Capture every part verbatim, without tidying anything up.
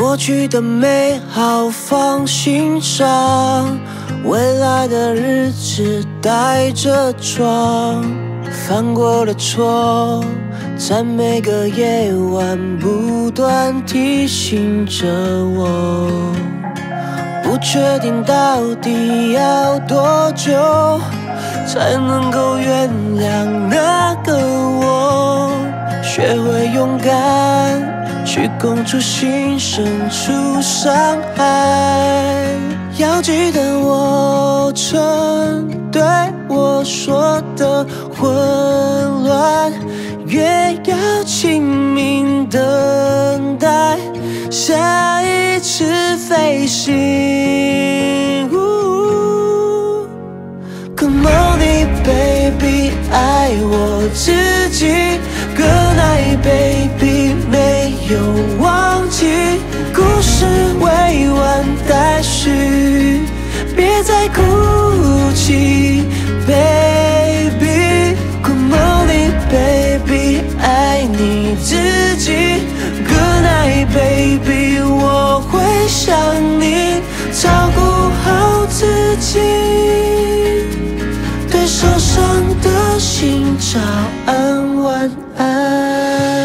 过去的美好放心上，未来的日子带着装，犯过的错在每个夜晚不断提醒着我，不确定到底要多久才能够原谅那个我，学会勇敢去攻出心深处伤害。要记得我曾对我说的混乱，越要拼命等待下一次飞行。Come on baby， 爱我自己 Good night baby， 没有忘记，故事未完待续，别再哭泣 baby。 Come on baby， 爱你自己 Good night baby， 我会想你，照顾好自己，对受伤的心早安晚安。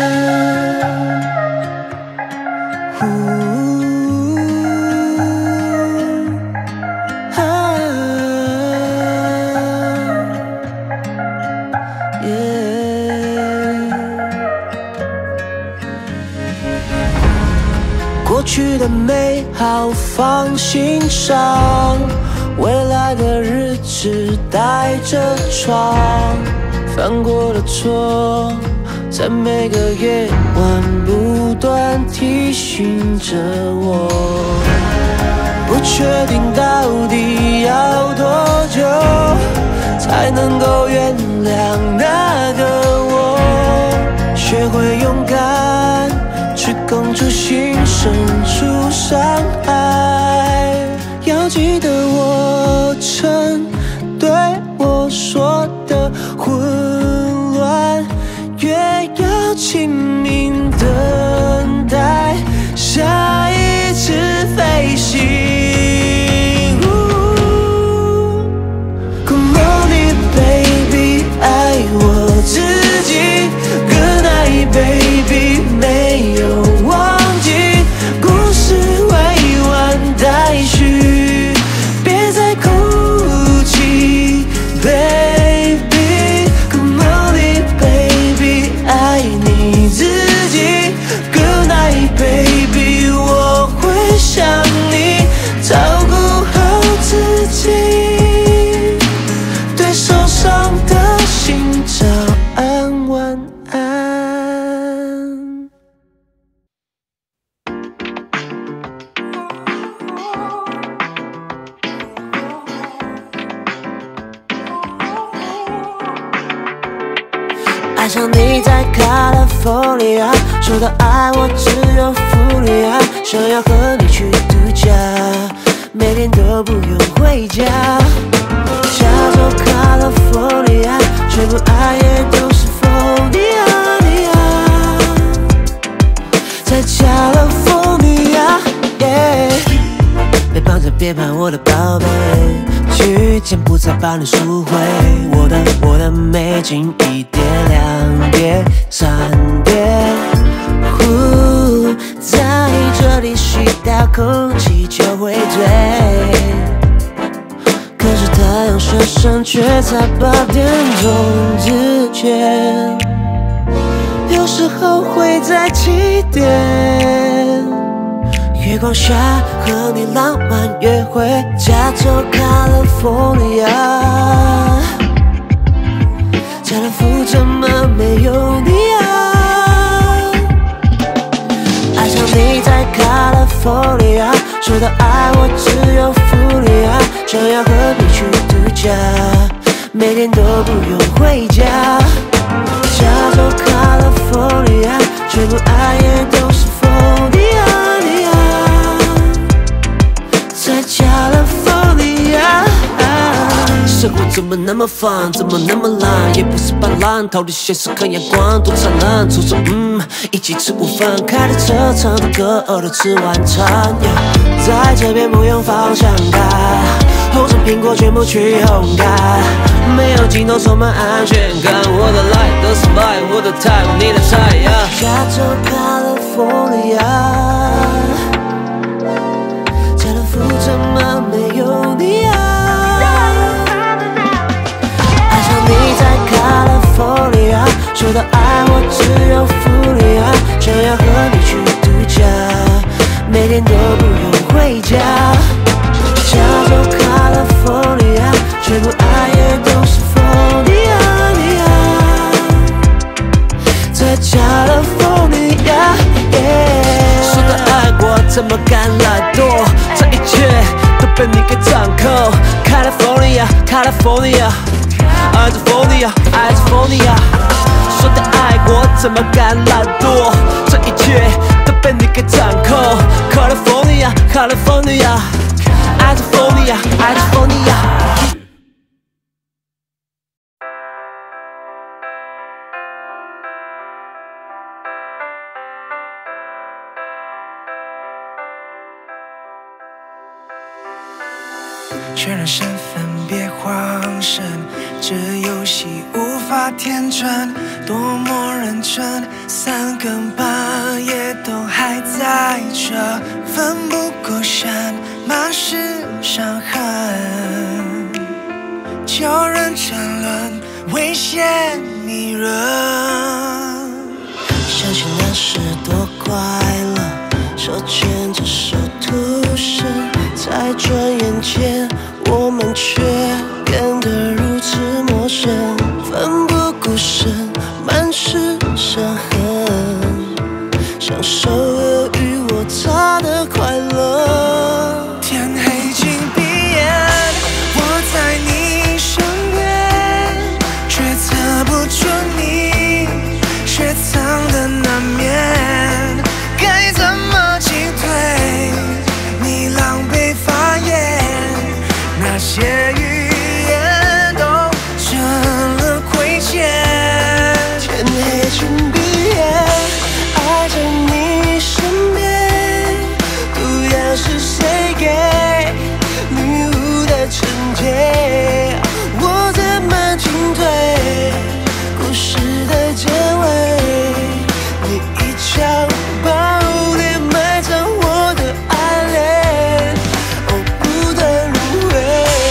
过去的美好放心上，未来的日子带着闯，犯过的错在每个夜晚不断提醒着我，不确定到底要多久才能够原谅那个我，学会勇敢去攻出心深处伤害。要记得我曾对我说的混乱，越要拼命等待下一次飞行。Come on baby， 爱我自己 Good night baby， 没有忘记，故事未完待续，别再哭泣 baby。 Come on baby， 爱你自己 Good night baby， 我会想你，照顾好自己，对受伤的心早安晚安。爱上你在 California， 说到爱我只有福利啊，想要和你去度假，每天都不用回家。加州 California， 全部爱也都是 for 你啊你啊，在 California yeah。 别绑着别怕我的宝贝，去柬埔寨把你赎回，我的我的美景一点两点三点，呼，在这里吸到空气就会醉，可是太阳升上却在八点钟之前，有时候会在七点，月光下和你浪漫约会，加州 California， 家乐福怎么没有你啊？爱上你在 California， 说到爱我只有福利啊，想要和你去度假，每天都不用回家。加州 California， 全部爱也都是 for 你啊你啊，在 California， 生活怎么么那么烦，怎么那么懒，也不是摆烂，逃离现实看阳光多灿烂。初中嗯，一起吃午饭，开着车唱着歌，饿了吃晚餐。Yeah, 在这边不用方向感，红橙苹果全部去烘干，没有尽头充满安全感。我的 life 都是 vibe， 我的 time 你的菜。Yeah, 加州 California， 家乐福怎么没有你啊？爱上你在 California， 说到爱我只有福利啊，想要和你去度假，每天都不用回家。加州 California， 全部爱也都是 for 你啊你啊，在加勒福尼亚。说的爱我怎么敢懒惰，这一切都被你给掌控。California California， 爱着 California 爱着 California， 说的爱我怎么敢懒惰，这一切都被你给掌控。California California， 爱着 California 爱着 California。 确认身份，别慌神，这游戏无法天真，多么认真，三更半夜都还在这，奋不顾身，满是伤痕，叫人沉沦，危险迷人。 想起那时多快乐，手牵着手徒生，在转眼间我们却变得如此陌生，奋不顾身，满是伤痕，享受尔虞我诈的快乐。 天黑请闭眼，我在你身边，却测不出你雪藏的难眠，该怎么进退？你狼狈发言，那些语言都成了亏欠。 天黑请闭眼，爱在你身边，毒药是谁给女巫的惩戒？我怎么进退？故事的结尾，你一枪爆裂埋葬我的爱恋，哦，不断轮回。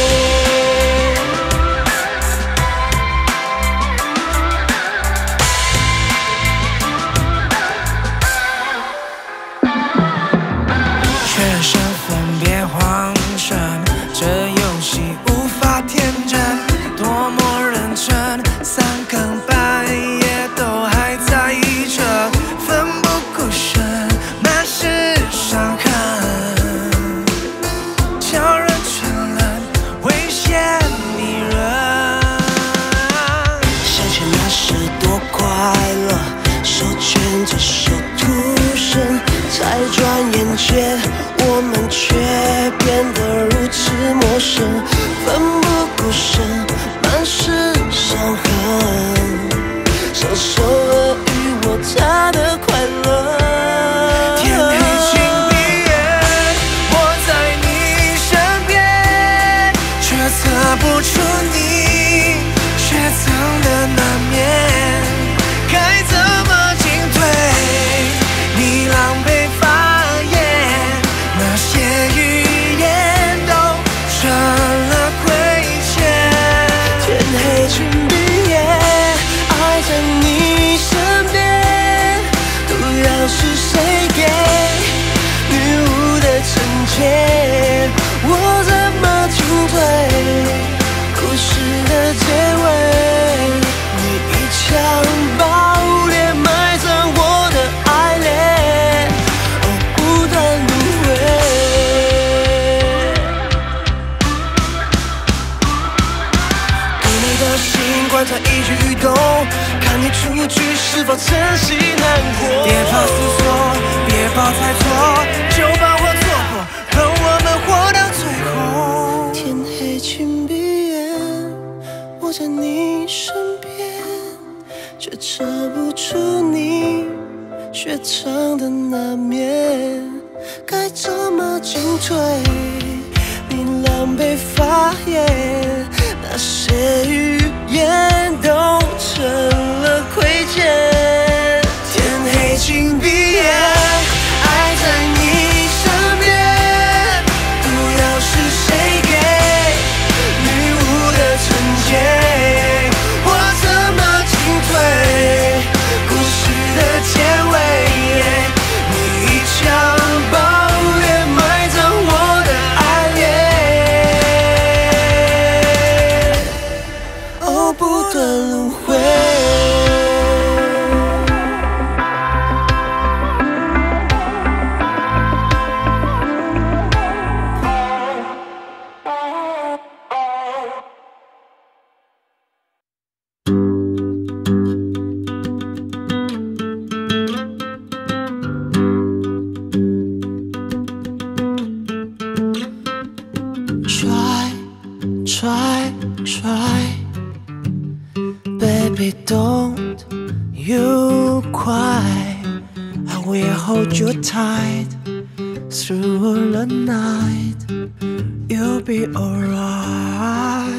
确认身份，别慌神，这游戏无法天真，多么认真，三更半夜都还在意着，奋不顾身，满是伤痕，叫人沉沦，危险迷人。 想起那时多快乐，手牵着手徒生，在转眼间我们却变得如此陌生，奋不顾身，满是伤痕，享受尔虞我诈的快乐。 天黑请闭眼，我在你身边，却测不出你雪藏的难眠，该怎么进退？你狼狈发言，那些语言都成了亏欠。 天黑请闭眼，爱在你身边，毒药是谁给女巫的惩戒？我怎么进退？故事的结尾，你一枪爆裂埋葬我的爱恋，哦，不断轮回。给你的信观察一举一动，看你出局是否真心难过。 别怕思索，别怕猜错，就把我戳破，让我们活到最后。 天黑请闭眼， 雪藏的那面，该怎么进退？你狼狈发言，那些语言都成了亏欠。天黑请闭眼，爱在你身边，毒药是谁给？迷雾的惩戒，我怎么进退？故事的结尾，你一枪爆裂，埋葬我的爱恋。哦，不断轮回。Try, try, try, baby, don't you cry. I will hold you tight through the night. You'll be alright.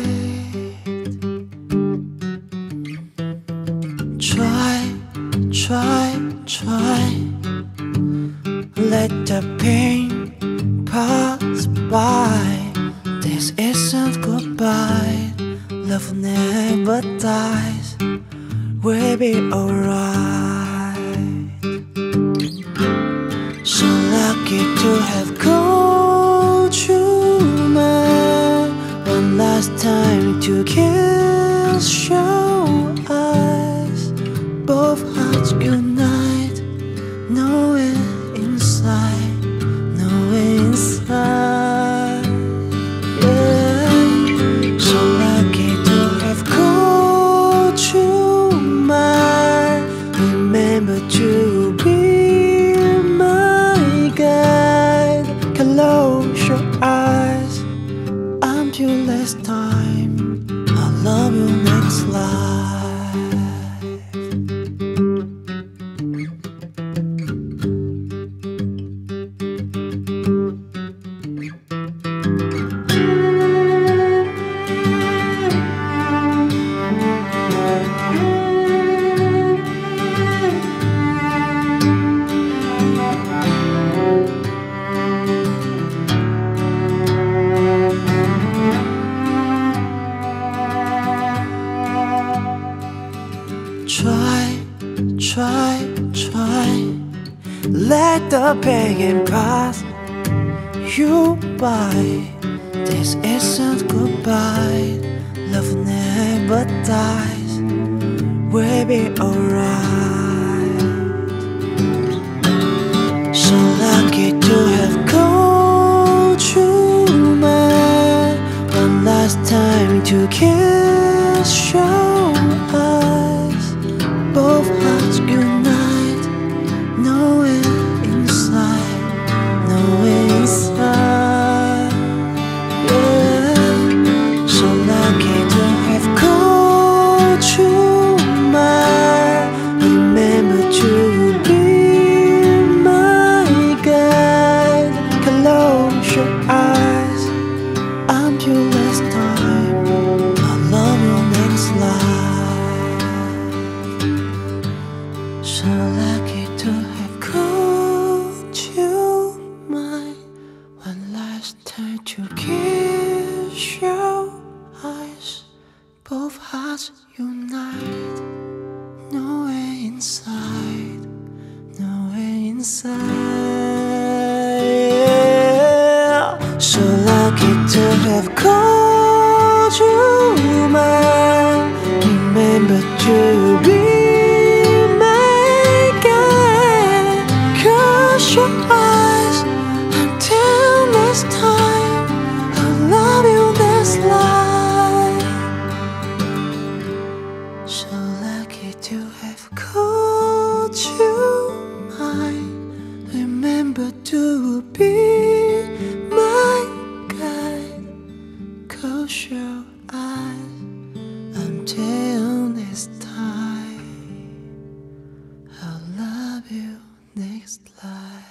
Try, try, try. Let the pain pass by. This isn't goodbye. Love never dies. We'll be alright. So lucky to have called you mine. One last time to kiss your eyes. Both hearts unite. Nowhere inside. Nowhere inside. Yeah. So lucky to have called you mine. Remember to be my guide. Close your eyes until last time. I'll love you next life. Try, try, try. Let the pain pass you by. This isn't goodbye. Love never dies. We'll be alright. So lucky to have called you mine. One last time to kiss your eyes. Both hearts unite. Nowhere inside. Nowhere inside. Yeah. So lucky to have called you mine. Remember to be my guide. Close your eyes until last time. I'll love you next life. So lucky to have called you mine. One last time to kiss your eyes. Both hearts unite. Nowhere inside. Nowhere inside. Yeah. So lucky to have called you mine. Remember to be my guide. Close your eyes until next time. I'll love you this life. So lucky to have called you mine. Remember to be my guide. Close your eyes until next time. next life。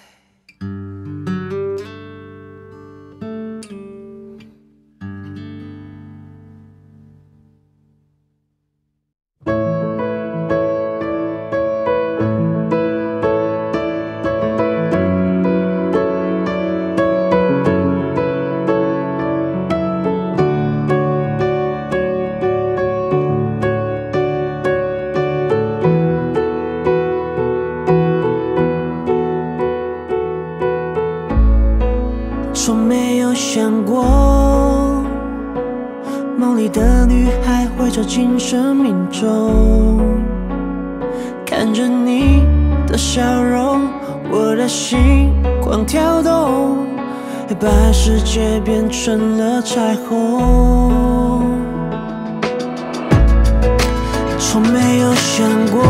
从没有想过，梦里的女孩会走进生命中。看着你的笑容，我的心狂跳动，也把世界变成了彩虹。从没有想过，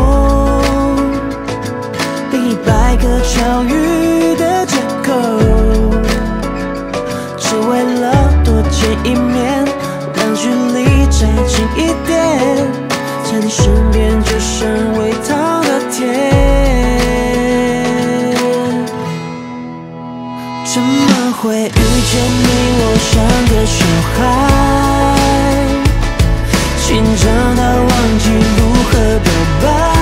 另一百个巧遇的借口，只为了多见一面，让距离再近一点，在你身边就像味道的甜。怎么会遇见你？我像个小孩，紧张到忘记如何表白，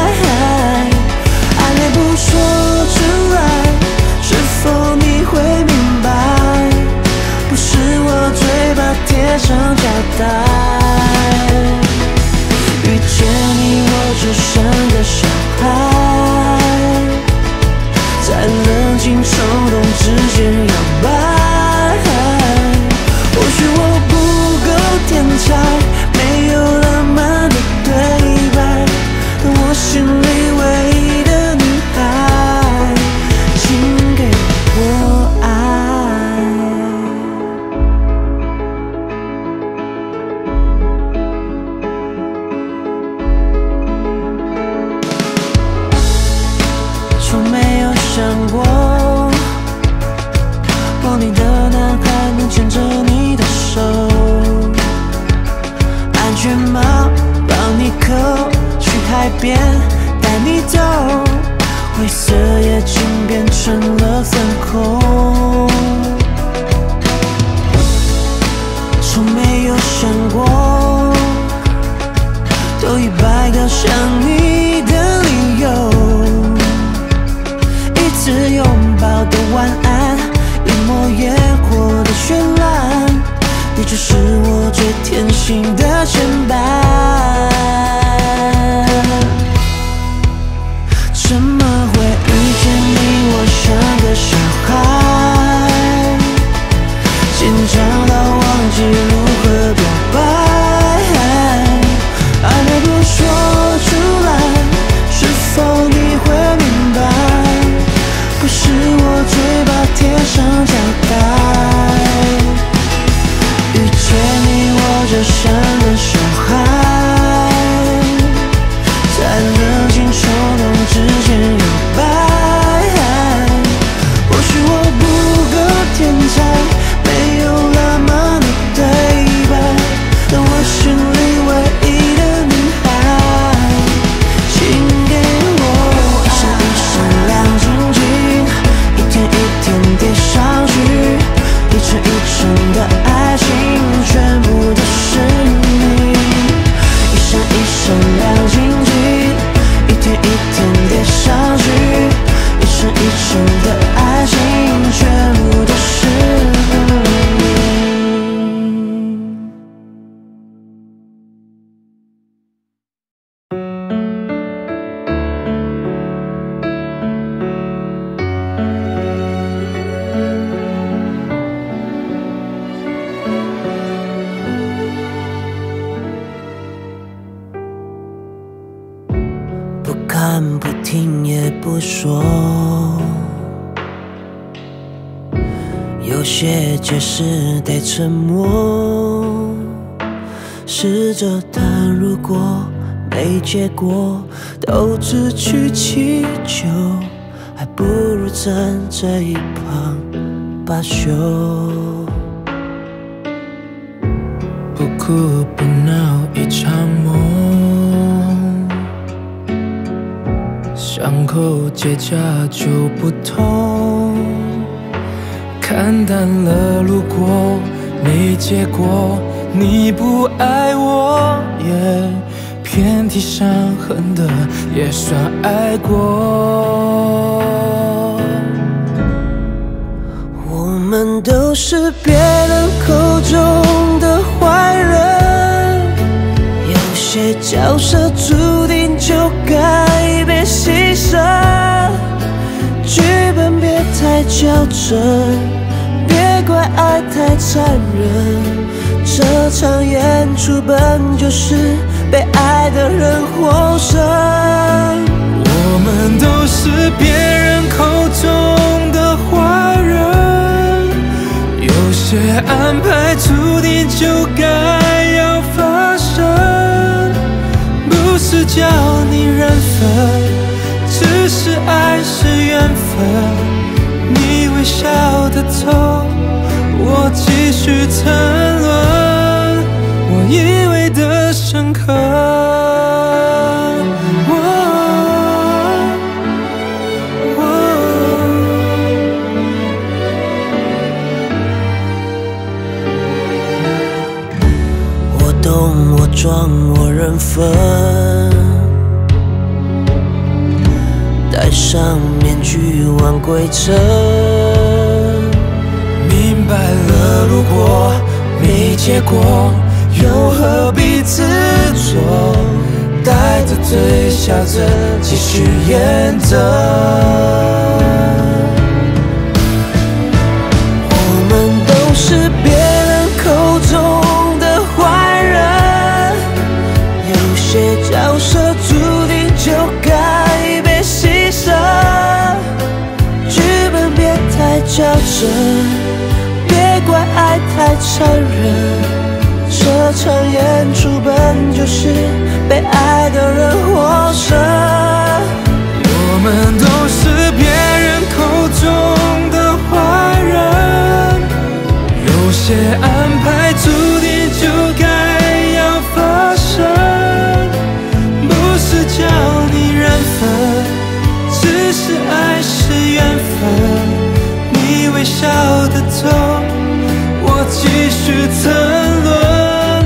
爱恋不说出来，是否你会明白？不是我嘴巴贴上胶带，遇见你我就像个小孩，在冷静冲动之间摇摆。或许我不够天才，没有浪漫的对白，但我心里唯一的女孩，请给我爱。从没有想过，梦里的男孩能牵着你的手，安全帽帮你扣，去海边带你走，灰色眼镜变成了粉红。从没有想过，都一百个想你的理由，一次拥抱的晚安，一抹烟火的绚烂，你就是我最甜心的牵绊。怎么会遇见你？我像个小孩，紧张到忘记如何表白，爱恋不说出来，是否你会明白？不是我嘴巴贴上胶带，遇见你我就像个小孩，在冷静冲动之间摇摆。或许我不够天才，没有浪漫的对白，但我心里唯一的女孩，请给我爱。一闪一闪亮晶晶，一天一天叠上去，一层一层的爱情全部都是你。一闪一闪亮晶晶，一天一天叠上去，一层一层的爱情全部都是你。不看不听也不说，有些解释得沉默，试着谈如果没结果，都只去祈求，还不如站在一旁罢休。 不哭不闹一场梦，笑伤口结痂就不痛，看淡了路过，没结果。你不爱我，也遍体伤痕的也算爱过。 我们都是别人口中的坏人，有些角色注定就该被牺牲。剧本别太较真，别怪爱太残忍。这场演出本就是被爱的人获胜。 我们都是别人口中的坏人，有些安排注定就该要发生。不是叫你认分，只是爱是缘分。你微笑的痛，我继续沉沦。我以为的深刻，哦哦、 我懂，我装，我认分，戴上面具玩规则。 明白了，如果没结果，又何必执着？带着嘴笑着继续演着。 我们都是别人口中的坏人，有些角色注定就该被牺牲。剧本别太较真，别怪爱太残忍。这场演出本就是被爱的人获胜。 我们都是别人口中的坏人，有些安排注定就该要发生。不是叫你认分，只是爱是缘分。你微笑的痛，我继续沉沦。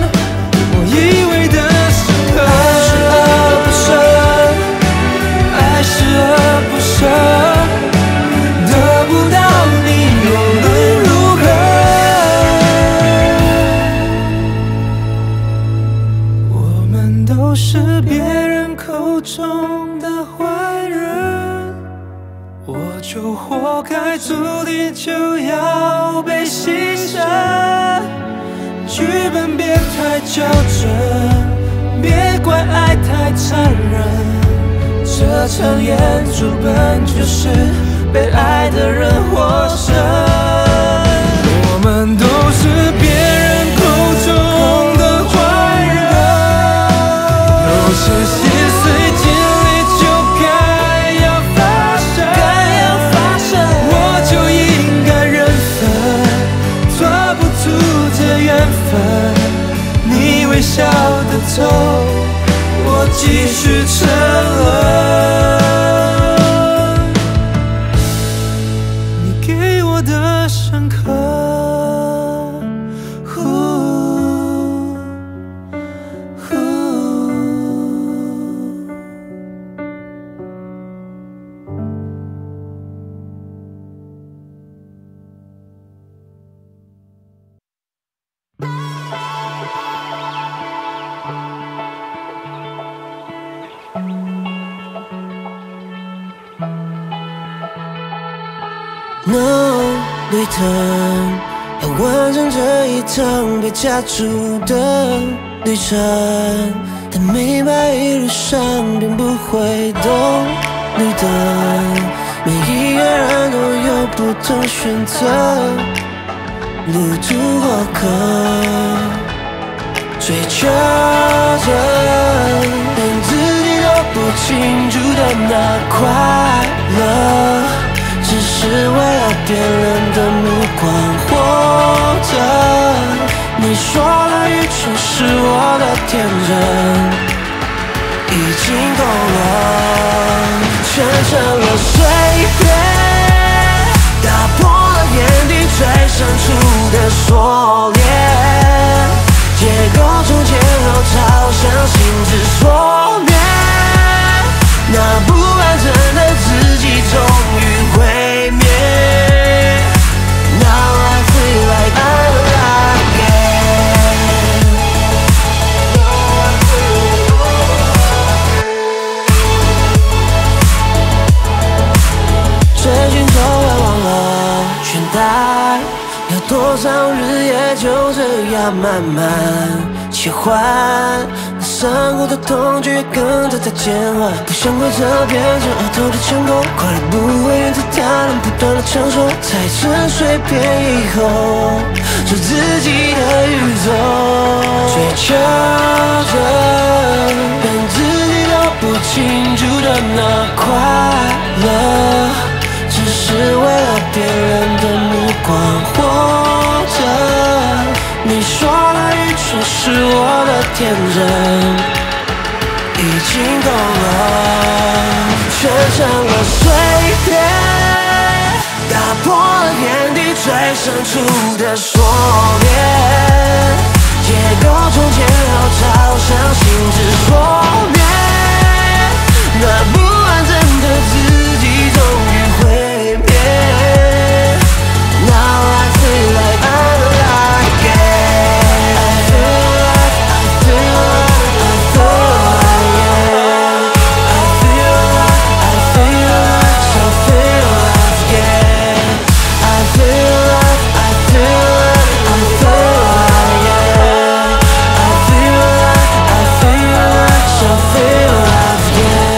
就活该，注定就要被牺牲。剧本别太较真，别怪爱太残忍。这场演出本就是被爱的人获胜。我们都是别人口中的坏人，有些心碎经历就该要发生。我就应该认分，抓不住这缘分。你微笑的痛，我继续沉沦。你给我的深刻，呼呼 No 旅程，要完成这一趟被加注的旅程，但明白一路上并不会懂绿灯，每一个人都有不同选择，路途过客，追求着连自己都不清楚的那快乐。只是为了别人的目光活着。你说的愚蠢是我的天真，已经够了。全成了岁月，打破了眼底最深处的锁链，结构从前后朝向心之所灭，那不完整的自己终于毁灭。Now I feel like I'm alive again. 追寻周围忘了倦怠，要多少日夜就这样慢慢切换，伤过的痛觉跟着在减缓，不想规则变成额头的成功，快乐不会源自他人不断的承受，在沉睡片以后，做自己的宇宙，追求着连自己都不清楚的那快乐，只是为了别人的目光活着。你说的愚蠢是我的天真，已经够了，全成了岁月，打破了眼底最深处的锁链，结构从前后朝向心之所灭，那不完整的自己终于毁灭。Now I feel like I'm alive again. I feel like, I feel like, I feel like, yeah. I feel like, I feel like, so feel alive again. I feel like, I feel like, I feel like, yeah. I feel like, I feel like, so feel alive again.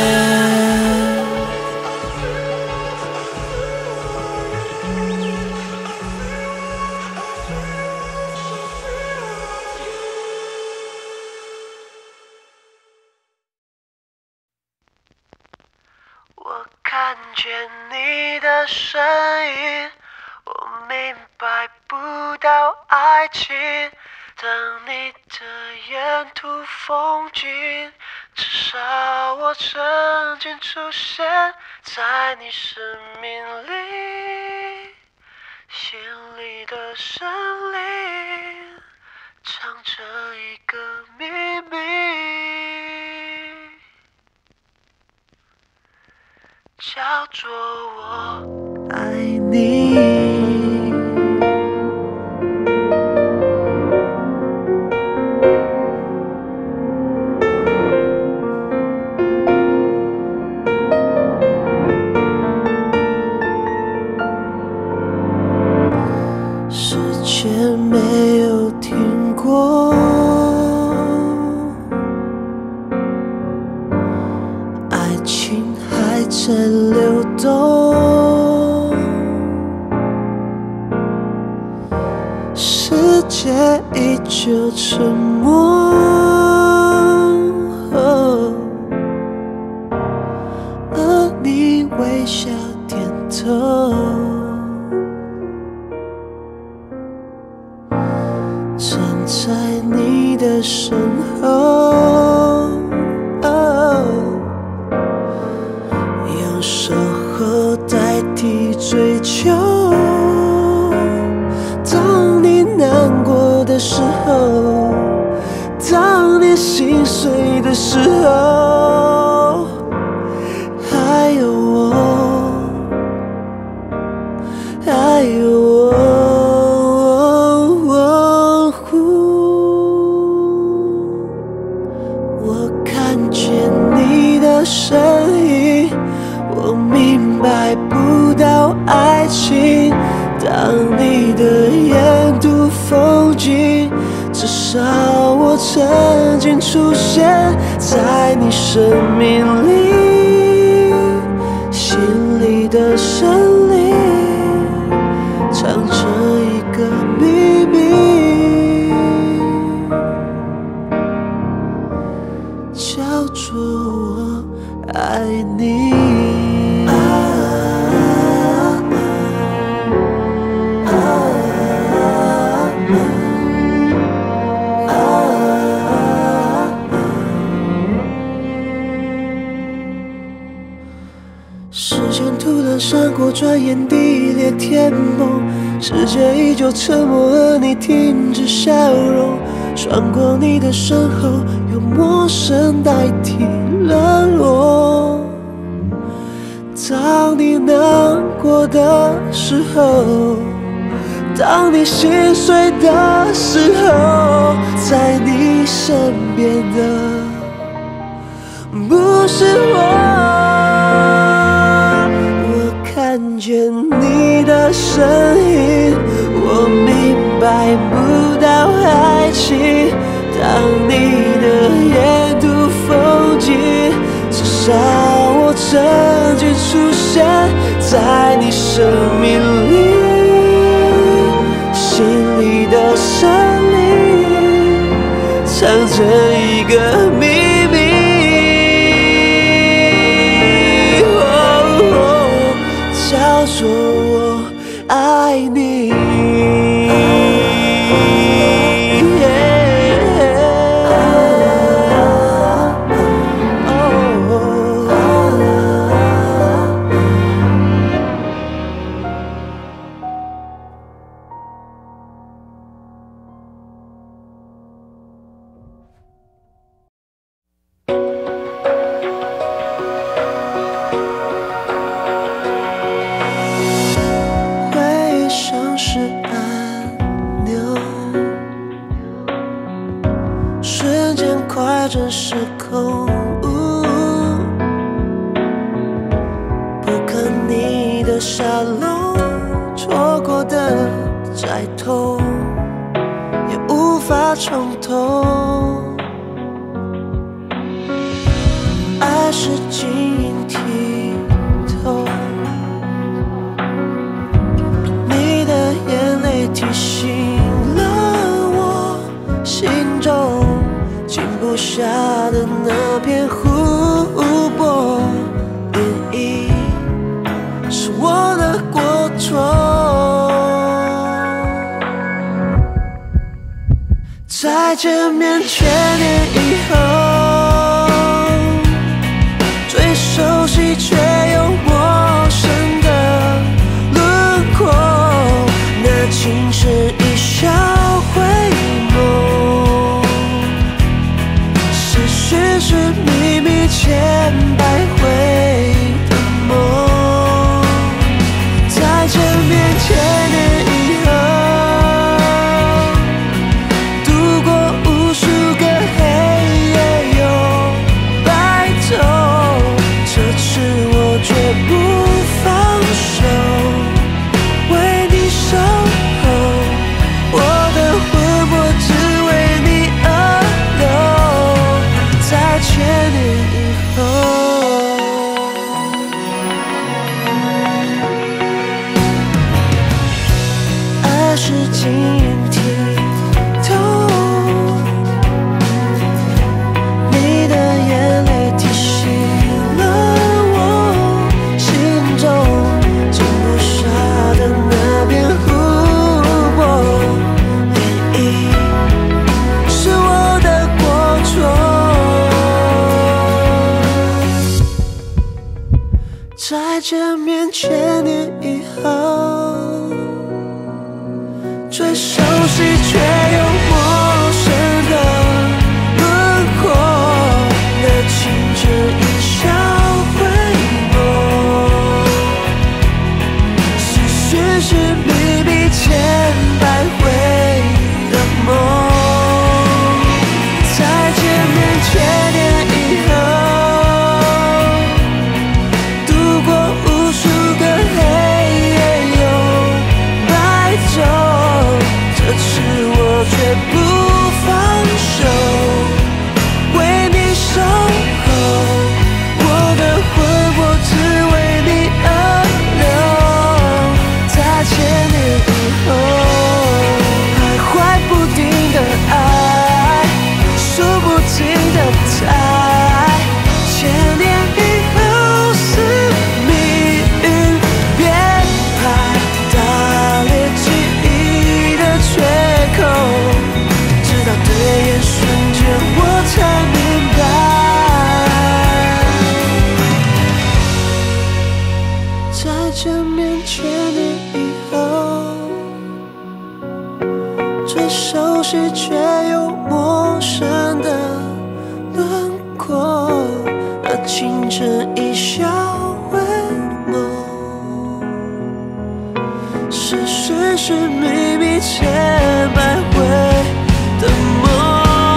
我看见你的身影，我明白不到爱情，当你的沿途风景，至少我曾经出现在你生命里，心里的森林藏着一个秘密，叫做我爱你。时间没有停过，爱情还在流动，世界依旧沉默，而你微笑点头，站在你的身后，用守候代替追求。当你难过的时候，当你心碎的时候，还有我，还有我。我看见你的身影，我明白不到爱情，当你的沿途风景，至少我曾经出现在你生命里，心里的森林藏着一个秘密，叫做我爱你。 时间突然闪过，转眼地裂天梦。世界依旧沉默，而你停止笑容。穿过你的身后，用陌生代替冷落。当你难过的时候，当你心碎的时候，在你身边的不是我。我看见你的身影，我明白不到爱情。当你的沿途风景，至少我曾经出现在你生命里。心里的森林，藏着一个秘密。哦哦，叫做我爱你。转时空，不可逆的沙漏，错过的再痛，也无法重头。爱是晶莹剔透，你的眼泪提醒了我心中静不下的那片湖泊，涟漪是我的过错。再见面千年以后，最熟悉却又陌生的轮廓，那竟是一笑回眸。世事秘密千百回的梦，再见面千年以后，度过无数个黑夜又白头，这次我绝不放手，为你守候，我的魂魄只为你而留。在千年以后，爱是晶莹剔透，你的眼泪提醒了我心中静不下的那片湖泊，涟漪是我的过错。再见面千年以后，最熟悉却又陌生的轮廓，那清澈一笑回眸，是世事秘密千百回的梦。再见面千年以后，度过无数个黑夜又白昼，这次我再见面千年以后，最熟悉却又陌生的轮廓，那清晨一笑为梦，是是是秘密千百回的梦。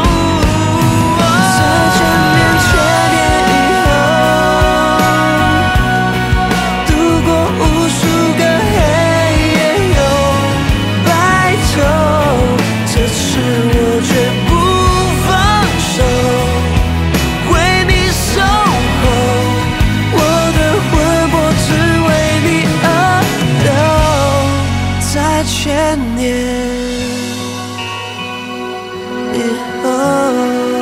千年以后，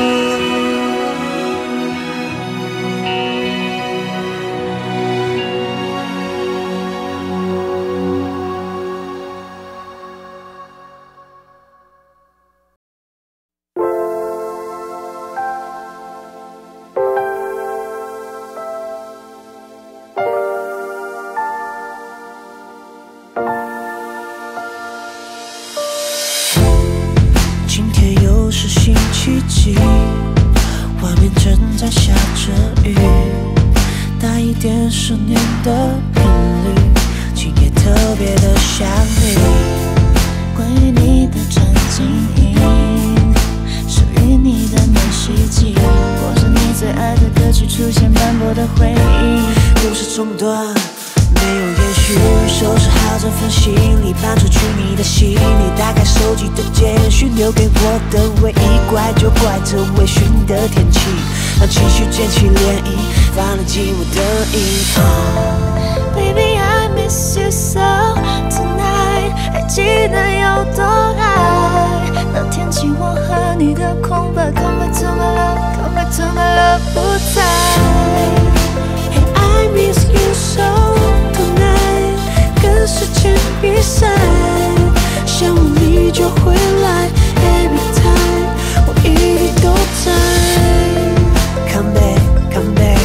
是星期几？外面正在下着雨，大一点十年的频率，今夜特别的想你。 关于你的专辑，属于你的美食记，播着你最爱的歌曲，出现斑驳的回忆。 故事中断，没有延续，收拾好这份行李，搬出去你的行李，打开手机的简讯，留给我的唯一，怪就怪这微醺的天气，让情绪溅起涟漪，放了寂寞的音。 uh, Baby I miss you so tonight， 还记得有多爱？那天起我和你的空白 ，Come back to my love，Come back to my love， 不在。 Hey I miss you so tonight， 跟时间比赛，想我你就回来 ，Every time 我一定都在。Come back, come back,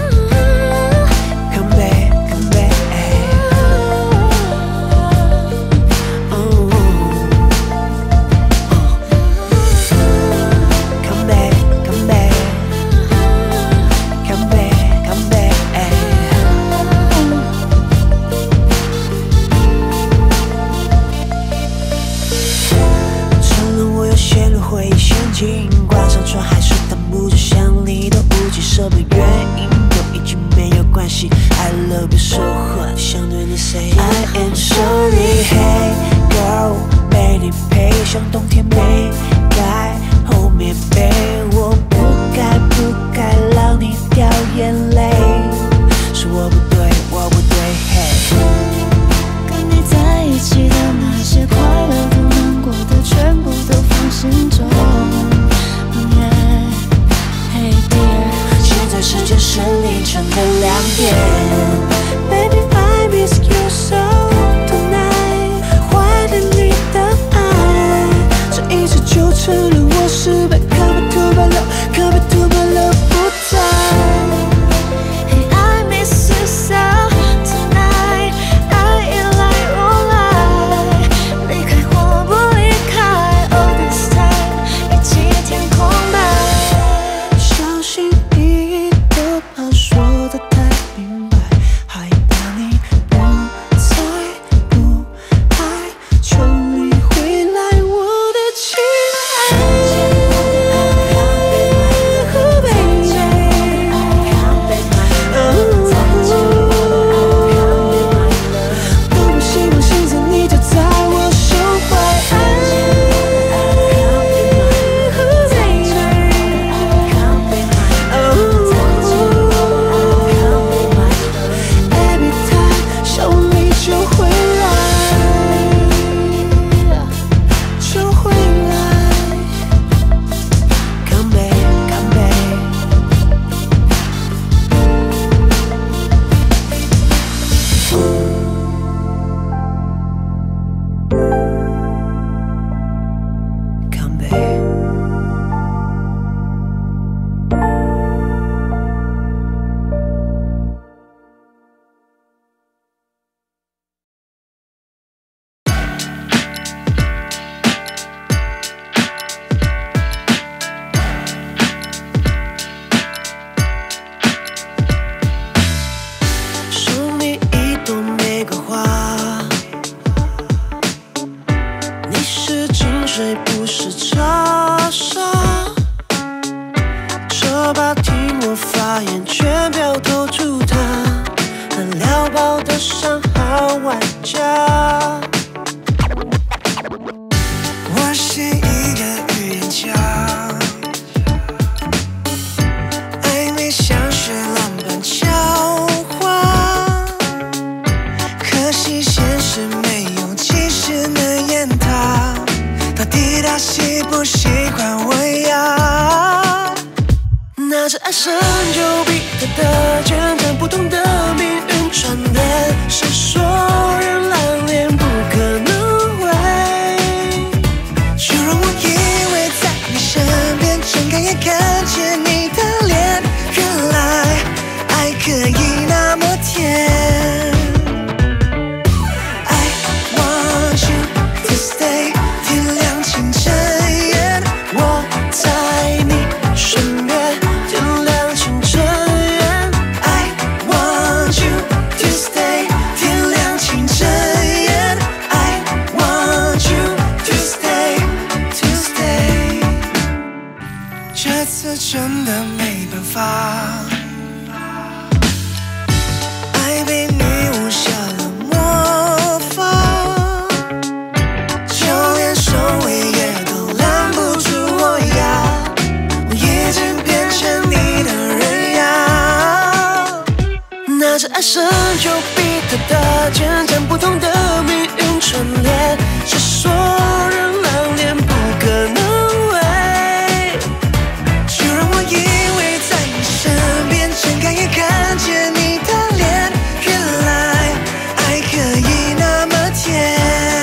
come back, come back. Oh, come back, come back, come back, come back. 承认我又陷入回忆陷阱，关上窗还是挡不住想你的雾气，什么原因都已经没有关系。I love you so hard， 想对你 say I am sorry。Hey girl， 被你配像冬天没盖后面被，我不该不该让你掉眼泪，是我不对，我不对。Hey， 跟你在一起的那些快乐都难过的，全部都放心中。Hey dear， 现在时间是凌晨的两点。Baby I miss you so tonight， 怀念你的爱，这一次就承认我失败。Come back to my love，Come back to my love， 不在。 Hey I miss you so tonight， 爱依赖无赖，离开或不离开 ，All this time， 一起天空白。 小心翼翼的怕说得太明白，害怕你不在不爱，求你回来我的亲爱。Oh baby， 多么希望现在你就在我胸怀。Oh baby，Every time 想我你就回来，就回来。Come back, come back。Come back。 的三号玩家。 我是一个预言家，暧昧像是浪漫交换，可惜现实没有及时能验他，到底他喜不喜欢我呀？ 那这爱神就比他的简单，不同的命运串联，是说人蓝脸不可能会。 就让我依偎在你身边，睁开眼看见你的脸，原来爱可以那么甜。I want you to stay， 天亮请睁眼， 我在你身边。 真的没办法，爱被你无下了魔法，就连守卫也都拦不住我呀，我已经变成你的人呀。 那这爱神就比他的简单，不同的命运串联，是说人蓝脸不可能。 看见你的脸，原来爱可以那么甜。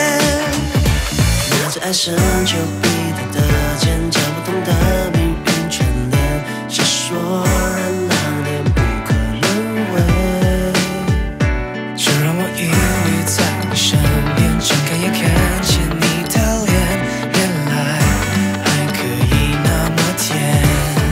那这爱神就比他的简单，不同的命运串联，是说人蓝脸不可能会。 就让我依偎在你身边，睁开眼看见你的脸，原来爱可以那么甜。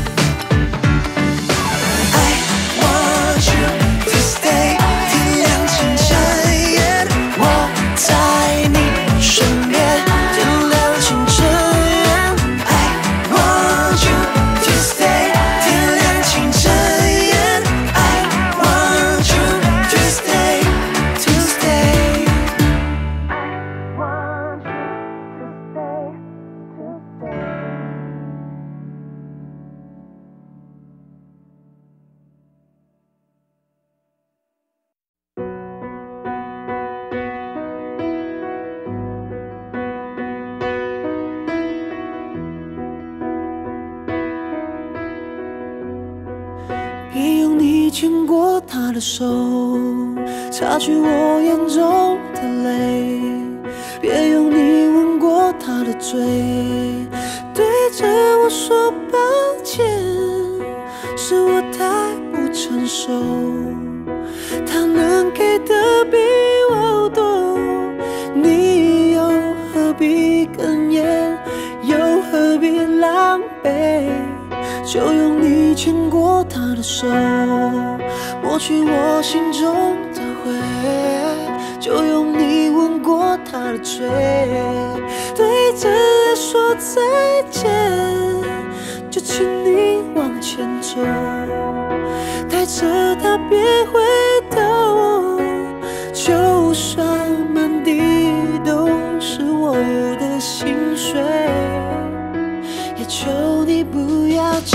别用你牵过他的手，擦去我眼中的泪。别用你吻过他的嘴，对着我说抱歉，是我太不成熟。他能给的比我多，你又何必哽咽，又何必狼狈？就用你牵过他的手，抹去我心中的灰。就用你吻过他的嘴，对着爱说再见。就请你往前走，带着他别回头。就算满地都是我的心碎，也求你不要走。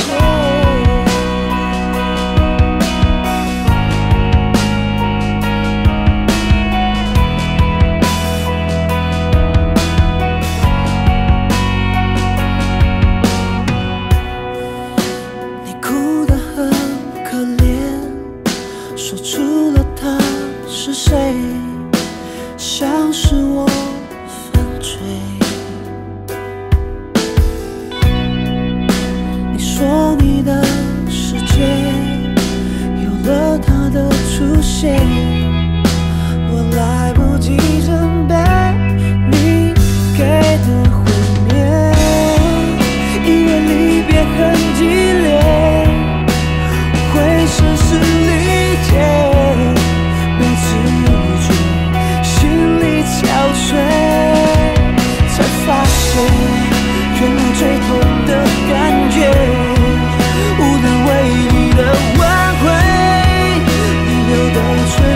你哭得很可怜，说出了他是谁，像是我犯罪。说你的世界有了他的出现，我来不及准备你给的毁灭，因为离别很激烈，会生死离结，没自觉，心里憔悴，才发现原来最痛的感觉。无能为力的挽回，你留的垂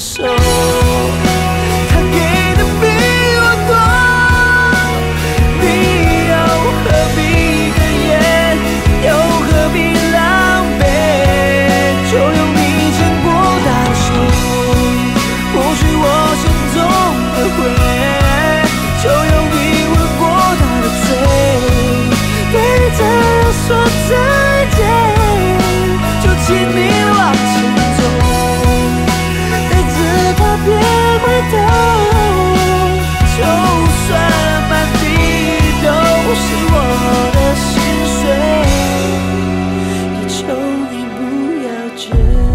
手。他给的比我多，你又何必哽咽，又何必狼狈？就用你牵过的手，抹去我心中的灰。就用你吻过他的嘴，对着我说再见，就请你往前走，带着他别回头，就算满地都是我的心碎，也求你不要追。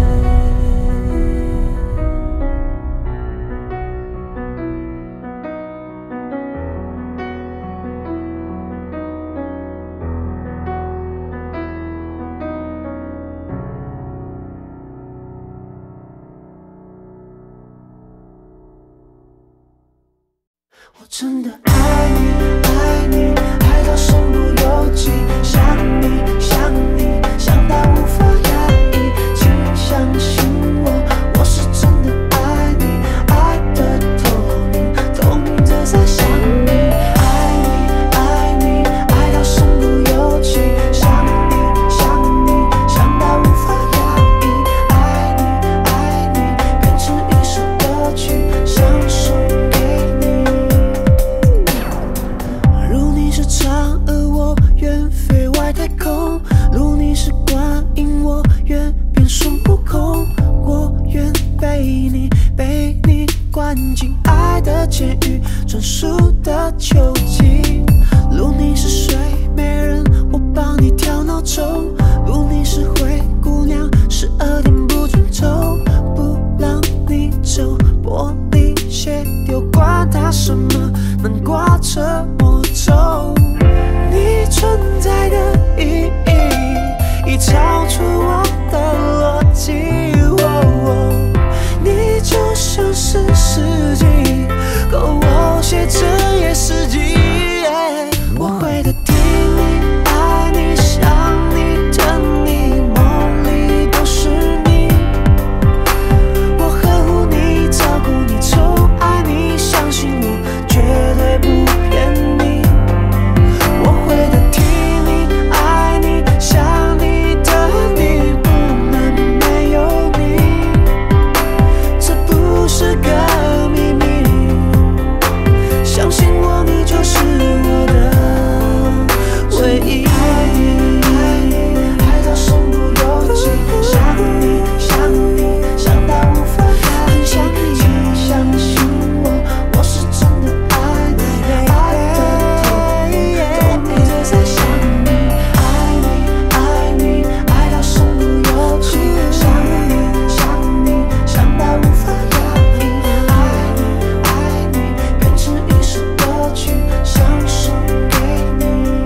我真的爱你，爱你，爱到身不由己，想你，想你，想到无法压抑，请相信我，我是真的爱你，爱得透明，透明的在想你，爱你，爱你，爱到身不由己，想你，想你，想到无法压抑，爱你，爱你，变成一首歌曲，想送给你。如你是嫦娥，我愿飞外太空；如你是观音，我愿变孙悟空。我愿被你，被你关进爱的监狱，专属的囚禁。如你是睡美人，我帮你调闹钟；如你是灰姑娘，十二点不准走，不让你走。玻璃鞋丢，管它什么，能挂着魔咒。你存在的意义已超出我的逻辑，哦哦，你就像是世纪，够我写这页诗集。我会的听你，爱你，想你，疼你，梦里都是你。我呵护你，照顾你，宠爱你，相信我，绝对不骗你。我会的听你，爱你，想你，疼你，不能没有你。这不是个秘密，相信我，你就是我的唯一。爱你，爱你，爱到身不由己，想你，想你，想到无法压抑，请相信我，我是真的爱你，爱得透明，透明的在想你，爱你，爱你，爱到身不由己，想你，想你，想到无法压抑，爱你，爱你，变成一首歌曲，想送给你。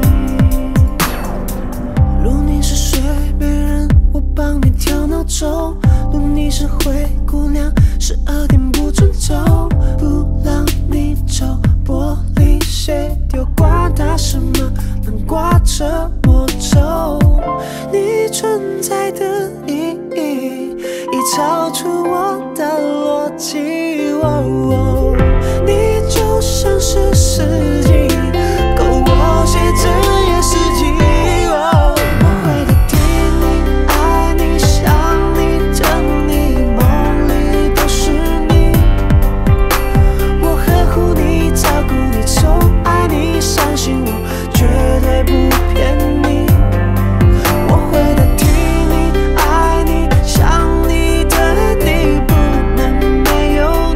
如你是睡美人，我帮你调闹钟；如你是灰姑娘，十二点不准走，不让你走。玻璃鞋丢，管它什么，能挂着魔咒。你存在的意义已超出我的逻辑，哦哦，你就像是世纪，够我写这页诗集。哦，我会的听你，爱你，想你，疼你，梦里都是你。我呵护你，照顾你，宠爱你，相信我，绝对不骗你。我会的听你，爱你，想你，疼你，不能没有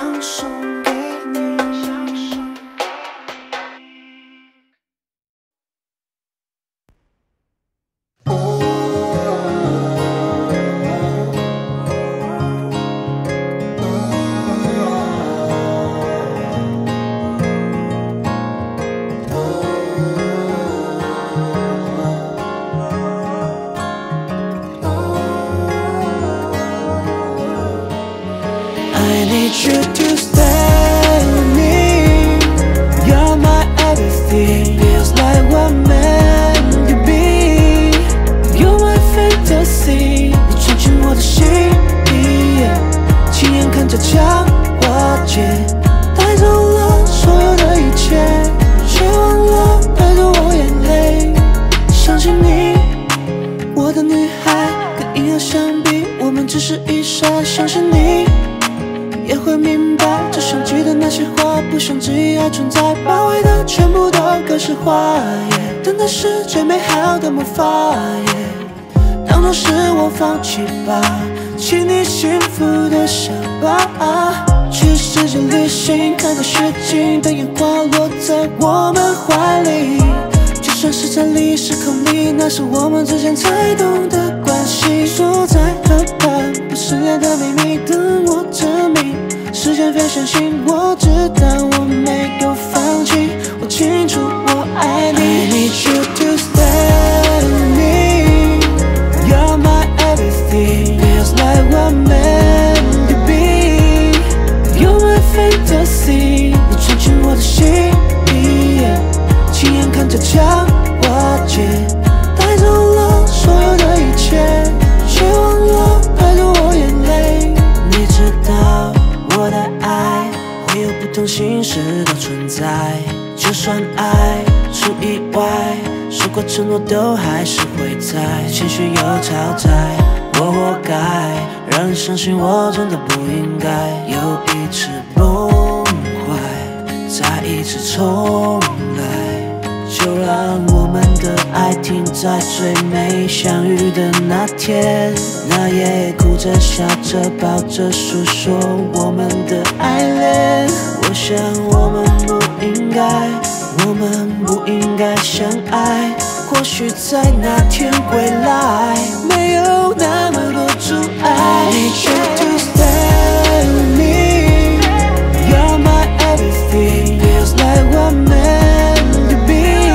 想送给你。I need you to stay with me. You're my everything. Feels like we're meant to be. You're my fantasy. 你闯进我的心里，亲眼看着将瓦解，带走了所有的一切，却忘了带着我眼泪。相信你，我的女孩，跟银河相比，我们只是一刹。相信你。也会明白，只想记得那些话，不想质疑爱存在，把围的全部都格式化，等待是最美好的魔法，当作是我放弃吧，请你幸福的下巴。去世界旅行，看看雪景的烟花落在我们怀里，就算是在另一时空里，那是我们之间才懂的关系。锁在河畔，不是恋的秘密，等我证明。时间飞相信，我知道我没有放弃，我清楚我爱你。I need you to stay with me. You're my everything. Feels like we're meant to be. You're my fantasy. 你闯进我的心里，亲眼看着将瓦解，带走了所有的一切，却忘了带着我眼泪。你知道我的爱会有不同形式的存在，就算爱出意外，说过承诺都还是会在，情绪又超载，我活该，让人相信我真的不应该，又一次崩坏，再一次重来，就让我们的爱停在最美相遇的那天，那夜哭着笑着抱着诉说我们的爱恋。我想我们不应该，我们不应该相爱，或许在那天归来，没有那么多阻碍。I need you to stay with me. You're my everything. Feels like we're meant to be.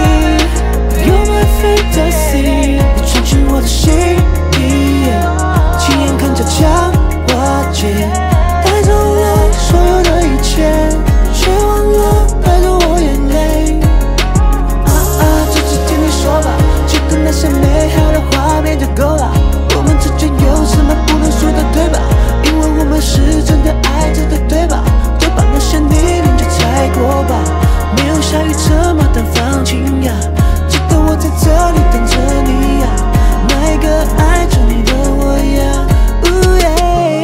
You're my fantasy. 你闯进我的心里，亲眼看着将瓦解，带走了所有的一切，却忘了带着我眼泪。啊啊，就只听你说吧，记得那些美好的画面就够了。我们之间有什么不能说的对吧？因为我们是真的爱着的对吧？对吧？那些泥泞就踩过吧，没有下雨怎么淡放晴呀？记得我在这里等着你呀，那一个爱着你的我呀。呜耶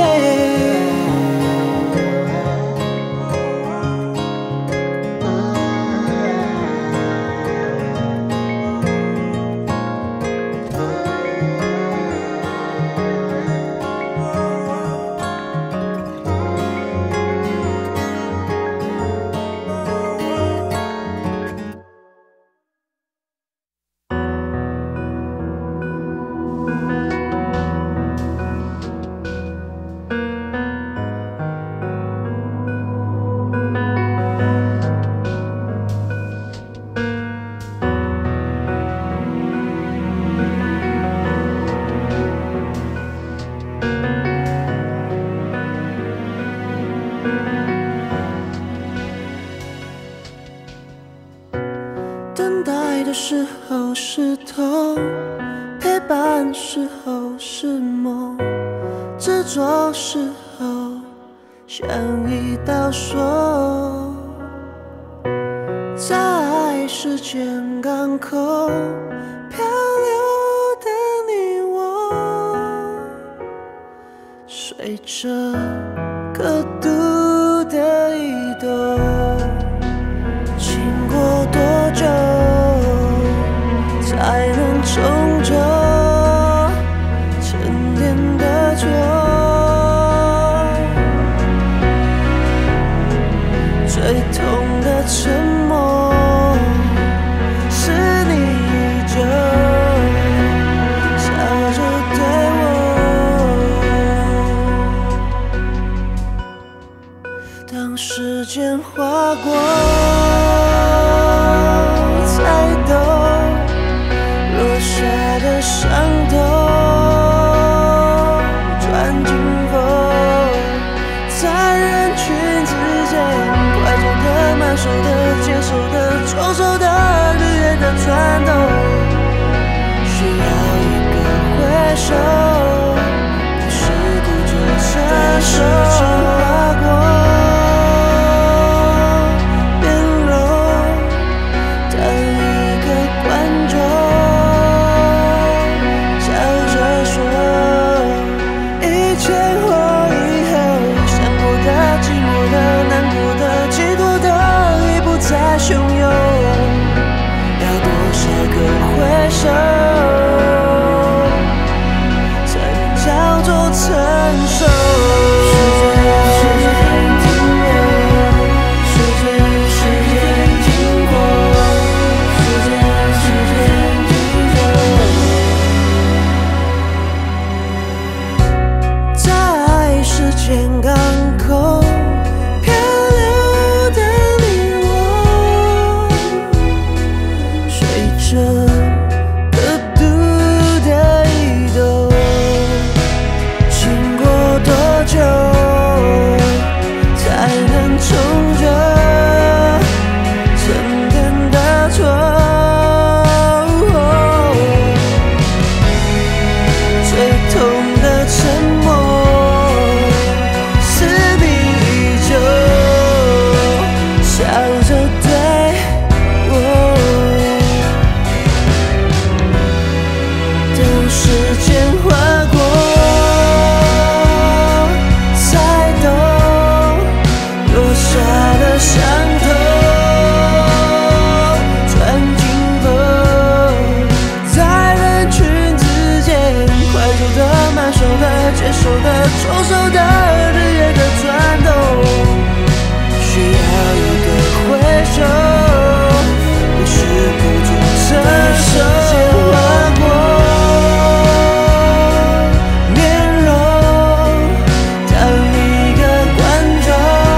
等待的时候是痛，陪伴时候是梦，执着时候像一道锁，在时间港口漂流的你我，随着刻度的移动，经过多久才能冲走沉淀的酒？ 最痛的沉默，是你依旧笑着对我。当时间划过，才懂落下的伤痛。 转经风，在人群之间，快走的、慢手的、牵手的、抽手的、日夜的转动，需要一个回首，不是故作成熟。时间划过，变容，当一个观众，笑着说。 前或以后，想过的、寂寞的、难过的、寄托的，已不再汹涌。要多少个回首，才能叫做成熟？时间，时间停留，时间，时间经过，时间，时间停留。 时间港口漂流的你我，随着孤独的移动，经过多久才能冲着沉淀的错？最痛的沉默。 接受的、抽手的、日夜的转动，需要一个回首，不是故作成熟。时间划过，面容当一个观众，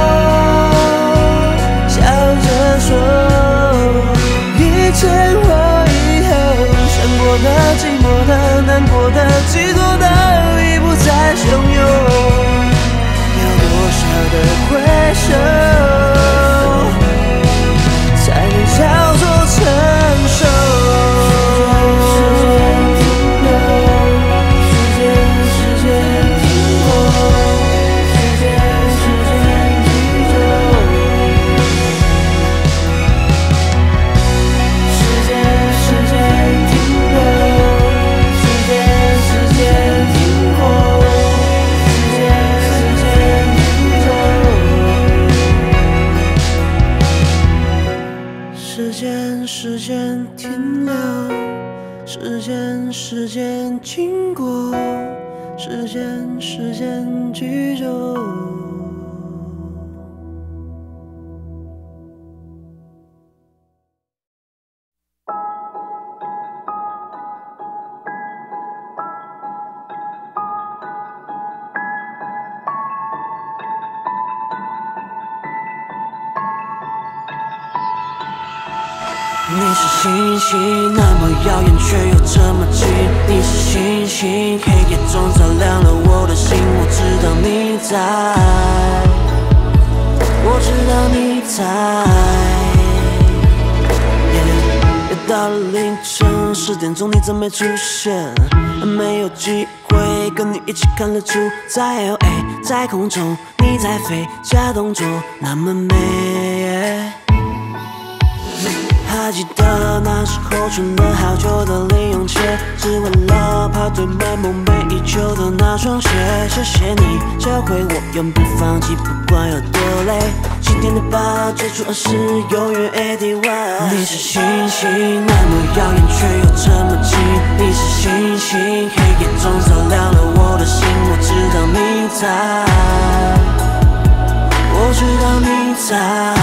笑着说，以前或以后，想过的、寂寞的、难过的、寄托的。 在汹涌，要多少的回首，才能叫做成熟？时间停留，时间时间停过，时间时间停留，时间时间停留，时间时间停过。 时间，时间停留，时间，时间经过，时间，时间居住。你是星星，那么遥远却又这么近。你是星星，黑夜中照亮了我的心。我知道你在，我知道你在。Yeah, 又到了凌晨十点钟，你怎么没出现？没有机会跟你一起看日出，在 L A， 在空中，你在飞，假动作那么美。Yeah. 还记得那时候存了好久的零用钱，只为了排队买梦寐以求的那双鞋。谢谢你教会我永不放弃，不管有多累。今天的吧，最初是永远 A D Y。你是星星，那么遥远却又这么近。你是星星，黑夜中照亮了我的心。我知道你在，我知道你在。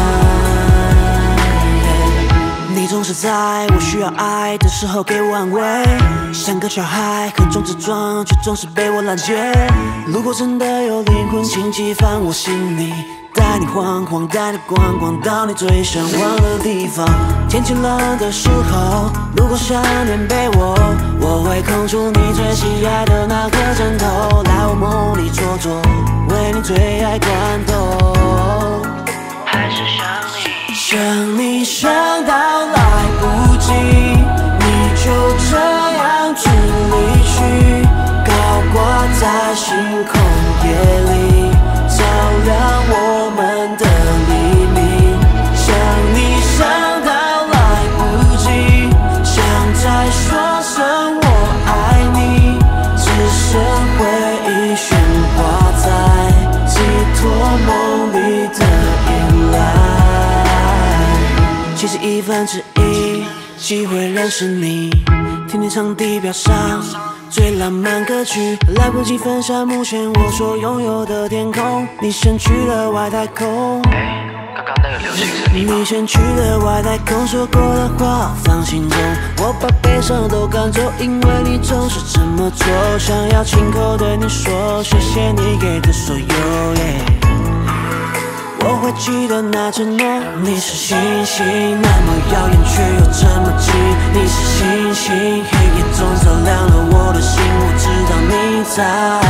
你总是在我需要爱的时候给我安慰，像个小孩横冲直撞，却总是被我拦截。如果真的有灵魂，请寄放我心里，带你晃晃，带你逛逛到你最向往的地方。天气冷的时候，如果想念被窝，我会空出你最喜爱的那个枕头，来我梦里坐坐，为你最爱关头。还是想你，想你想到来不及，你就这样子离去，高挂在星空夜里，照亮我们的黎明。想你想到来不及，想再说声我爱你，只剩回忆悬挂在寄托梦里的依赖。其实一分之一机会认识你，听听场地表上最浪漫歌曲，来不及分享目前我所拥有的天空，你先去了外太空。 刚刚那个流星是你吗？ 你先去了外太空，说过的话放心中，我把悲伤都赶走，因为你总是这么做。想要亲口对你说，谢谢你给的所有。Yeah，我会记得那承诺，你是星星，那么遥远却又这么近。你是星星，黑夜中照亮了我的心。我知道你在，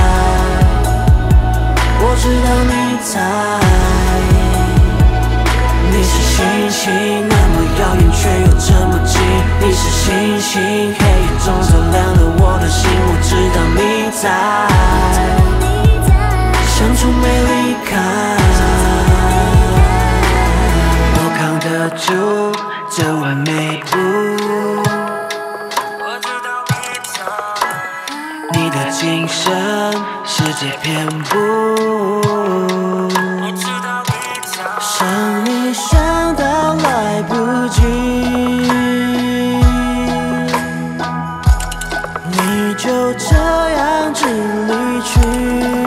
我知道你在。你是星星，那么遥远却又这么近。你是星星，黑夜中照亮了我的心。我知道你在，像从没离开。扛得住这完美步，我知道你在，你的精神世界遍布，我知道你在，想你想到来不及，你就这样子离去。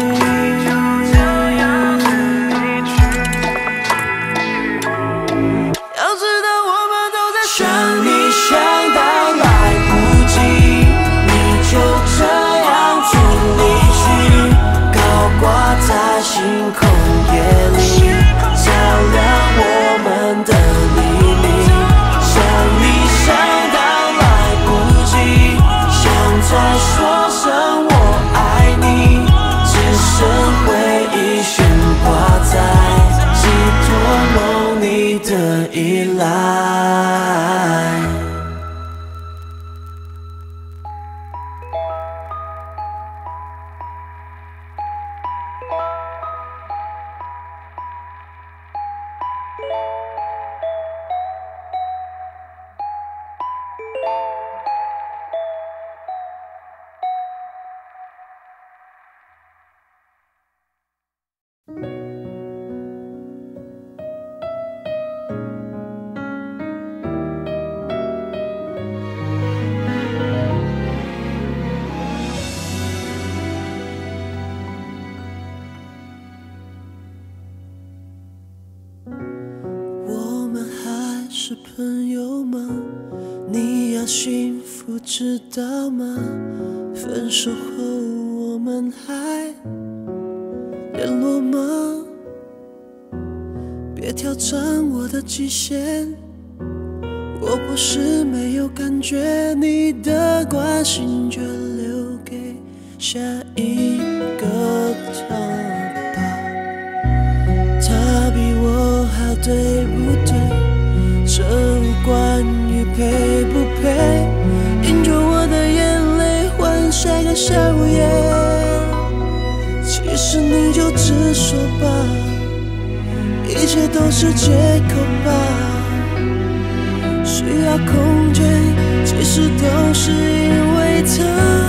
星空夜里，照亮我们的黎明。想你想到来不及，想再说声我爱你，只剩回忆悬挂在寄托梦里的依赖。朋友吗？你要幸福知道吗？分手后我们还联络吗？别挑战我的极限，我不是没有感觉，你的关心就留给下一个他吧。他比我好，对不对？这无关于配不配，迎着我的眼泪换下个笑颜。其实你就直说吧，一切都是借口吧。需要空间，其实都是因为他。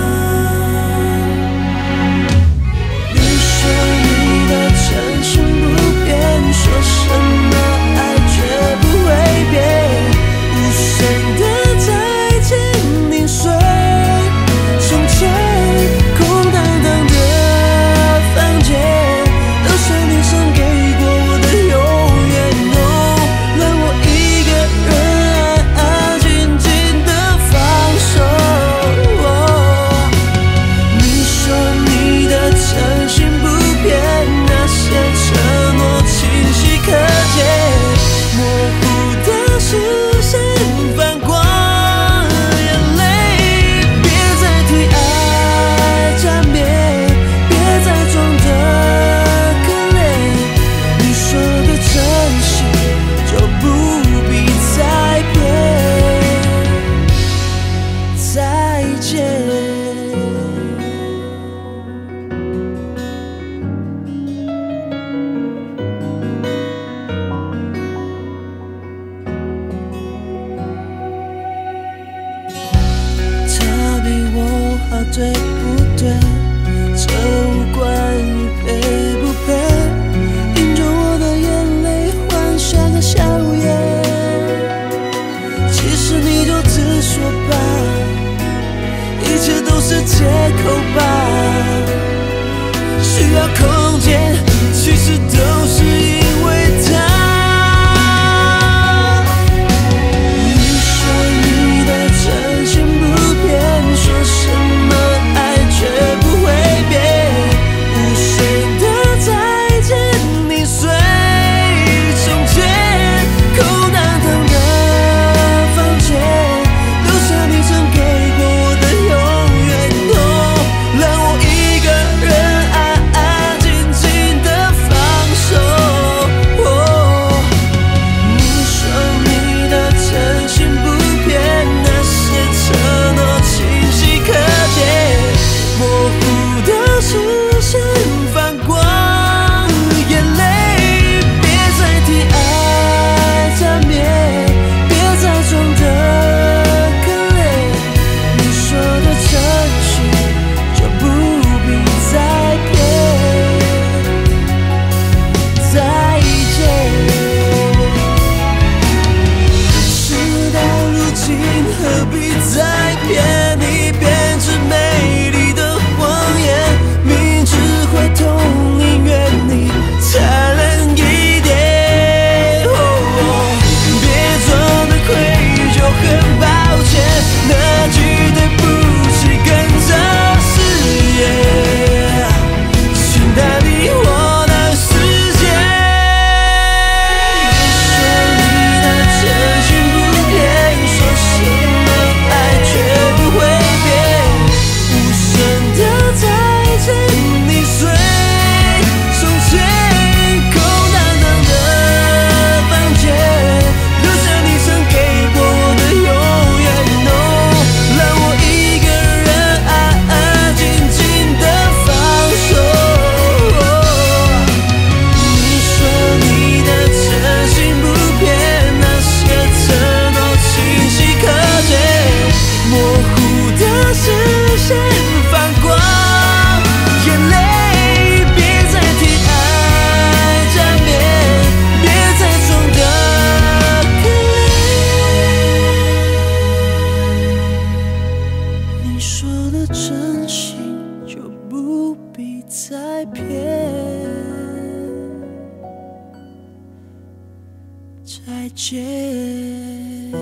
你说你的真心不变，说什么爱却不会变，无声的再见凝碎，从前空荡荡的房间，留下你送给过我的邮再见。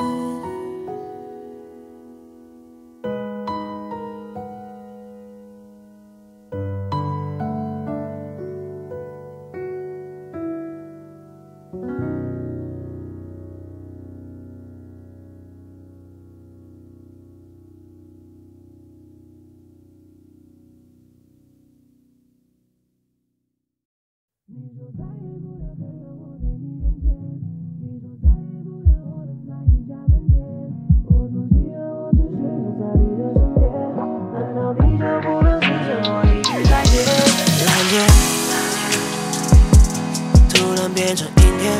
变成阴天，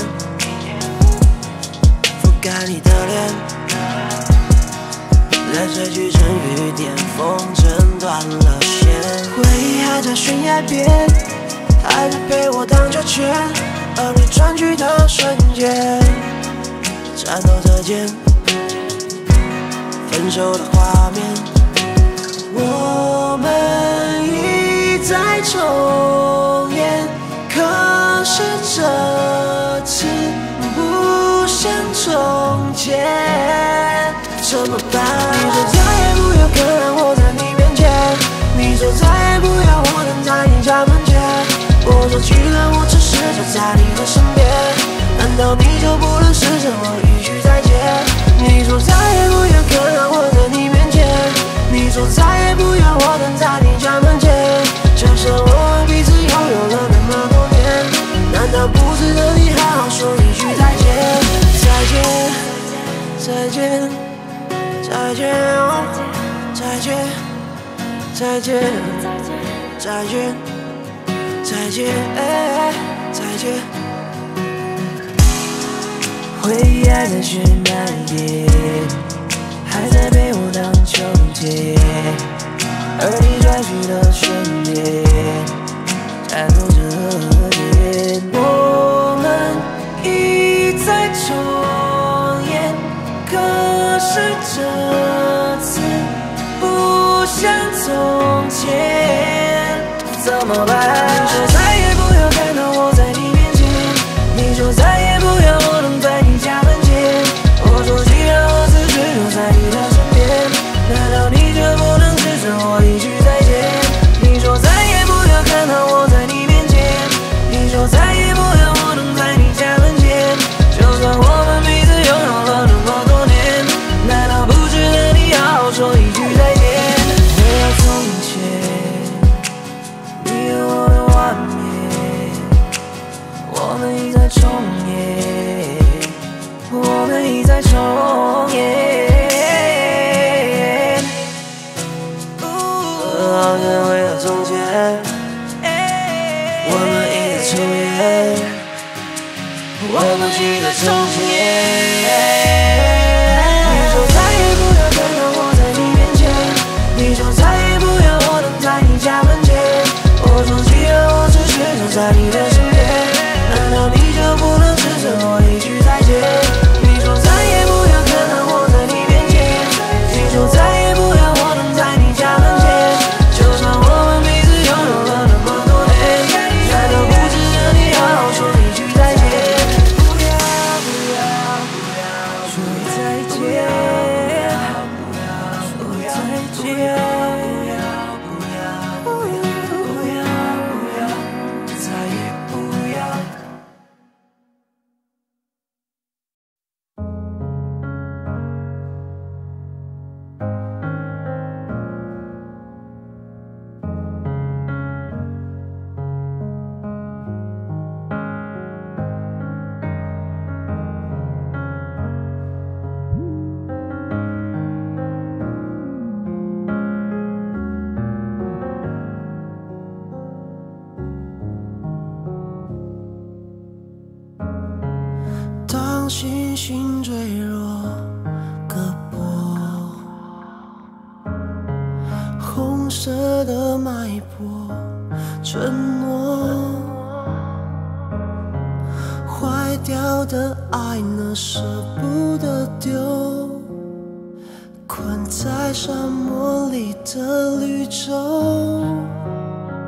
覆盖你的脸，泪水聚成雨点，风筝断了线。回忆还在悬崖边，还在陪我荡秋千，而你转去的瞬间，颤抖着肩，分手的画面，我们一再重演。可是这次不像从前，怎么办？你说再也不要更让我在你面前，你说再也不要我等在你家门前。我说既然我只是走在你的身边，难道你就不能试着我一句再见？你说再也不要更让我在你面前，你说再也不要我等在你家门前。就算我们彼此拥有了那么多年，难道不值得你好好说一句再见？再见，再见，再见，哦，再见，再见，再见，再见，哎，再见。回忆还在悬崖边，还在陪我荡秋千，而你转去的瞬间，颤抖着肩。我们一再重演，可是这次不像从前，怎么办？你说再也不要看到我在你面前，你说再也不要我等在你家门前。我说既然我只是留在你的身边，难道你就不能试着我一句再见？你说再也不要看到我在你面前，你说再也不要我等在你家门前。就算我们彼此拥有了那么多年，难道不值得你好好说一句再见？回到从前，你和我的画面，我们一再重演，我们一再重演。好像回到从前，我们一再重演，我们一再重演。你说再也不要看到我在你面前，你说再也不要我等在你家门前。我说既然我只是走在你的身边，难道你就不能试着我一句再见？你说再也不要看到我在你面前，你说再也不要我等在你家门前。就算我们彼此拥有了那么多年，难道不值得你好好说一句再见？不要不要不要说再见，不要说再见，不要不要不要不要不要再也不要。当星星坠落胳膊，红色的脉搏，承诺，坏掉的爱呢，舍不得丢，困在沙漠里的绿洲。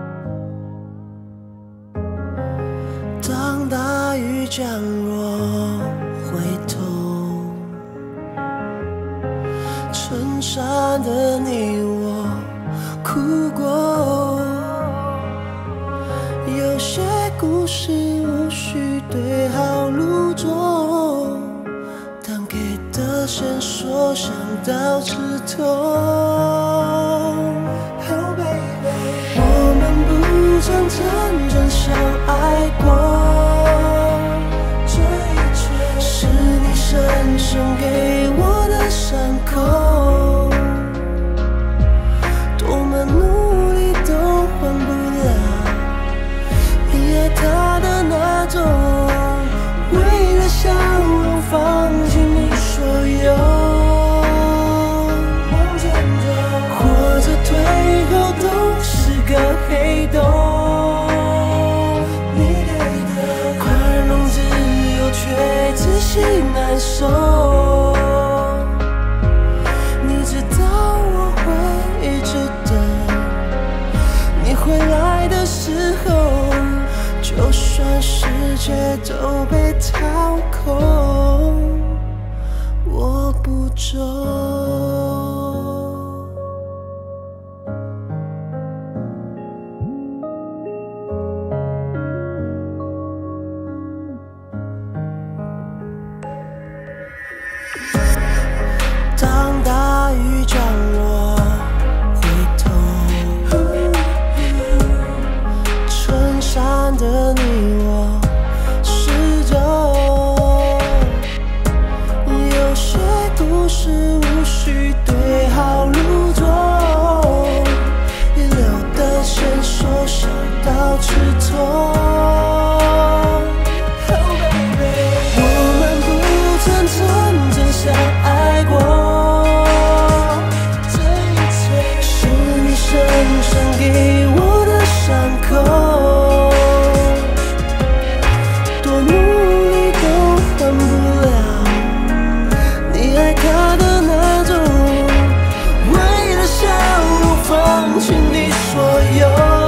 当大雨降落， 山的你我哭过，有些故事无需对号入座，但给的线索想到刺痛。Oh baby， 我们不曾真正相爱过，这一切是你深深给我的伤口，多么努力都换不了你爱他的那种，为了笑容放弃你所有，往前走，或者退后都是个黑洞。你给的宽容自由却自信难受，你知道我会一直等你回来的时候，就算世界都被掏空，我不走。当大雨降落，回头，衬衫的你我湿着，有些故事无需对号入座，遗留的线索想到刺痛。我们不曾真正相爱过，这一切是你深深给我的伤口，多努力都换不了你爱他的那种，为了笑容放弃你所有。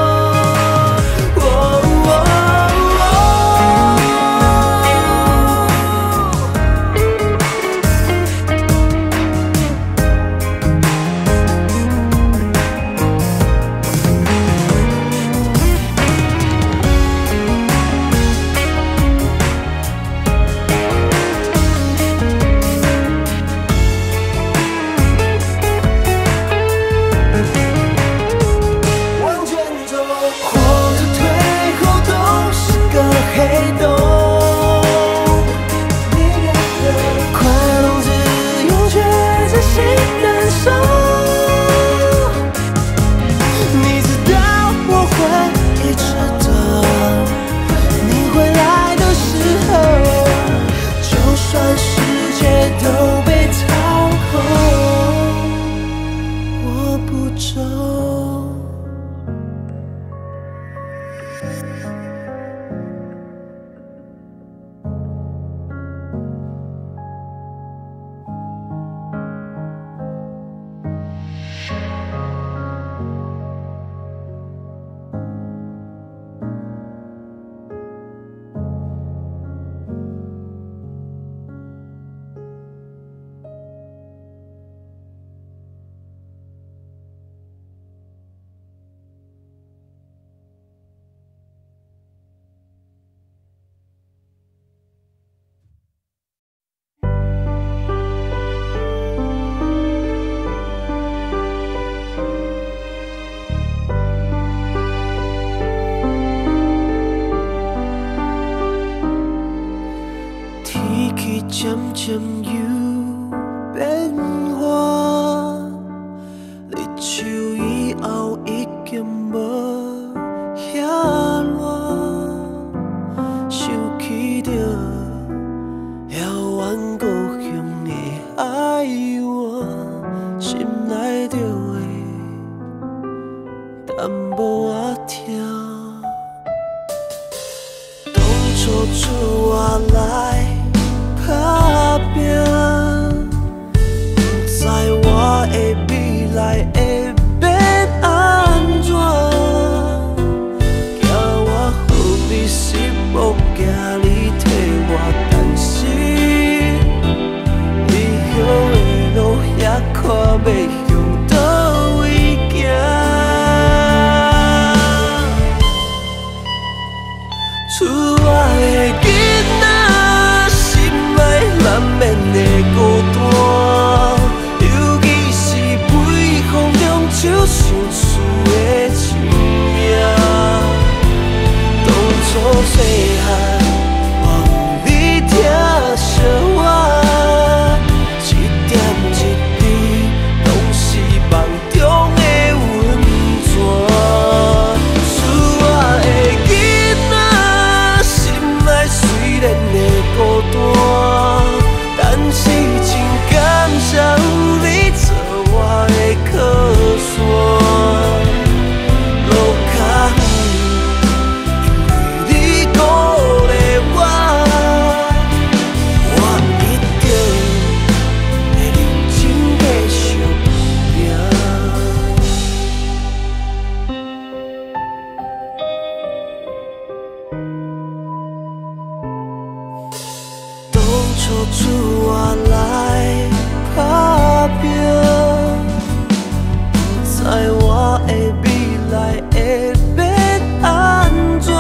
渐渐有变化，日出以后已经无遐热，想起着遥远故乡的爱我，心内着的淡薄仔疼。当初出我来打拼， 抽出我来打拼，不知我的未来会变安怎？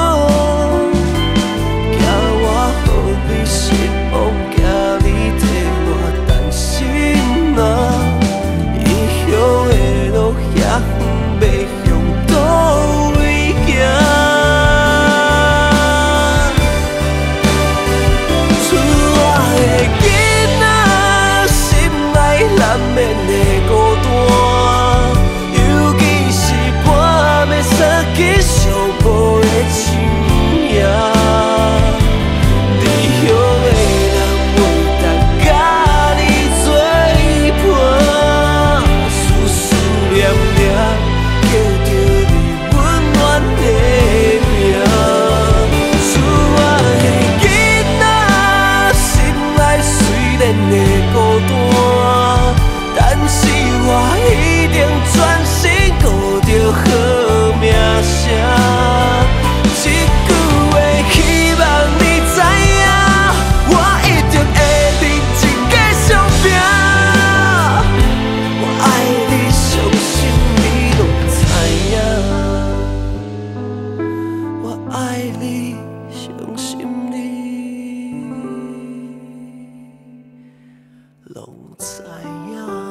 惊我予你失望，惊你替我担心啊！异乡的路遐远，要向倒位行？ 难免的孤单，尤其是半暝想起寂寞的深夜。离乡的人袂当甲你作伴，思思念念叫着你温暖的名。厝外的囡仔，心内虽然会孤单。 但是我一定专心顾着好名声，这句话希望你知影，我一定会认真继续拼。我爱你，相信你拢知影。我爱你，相信你拢知影。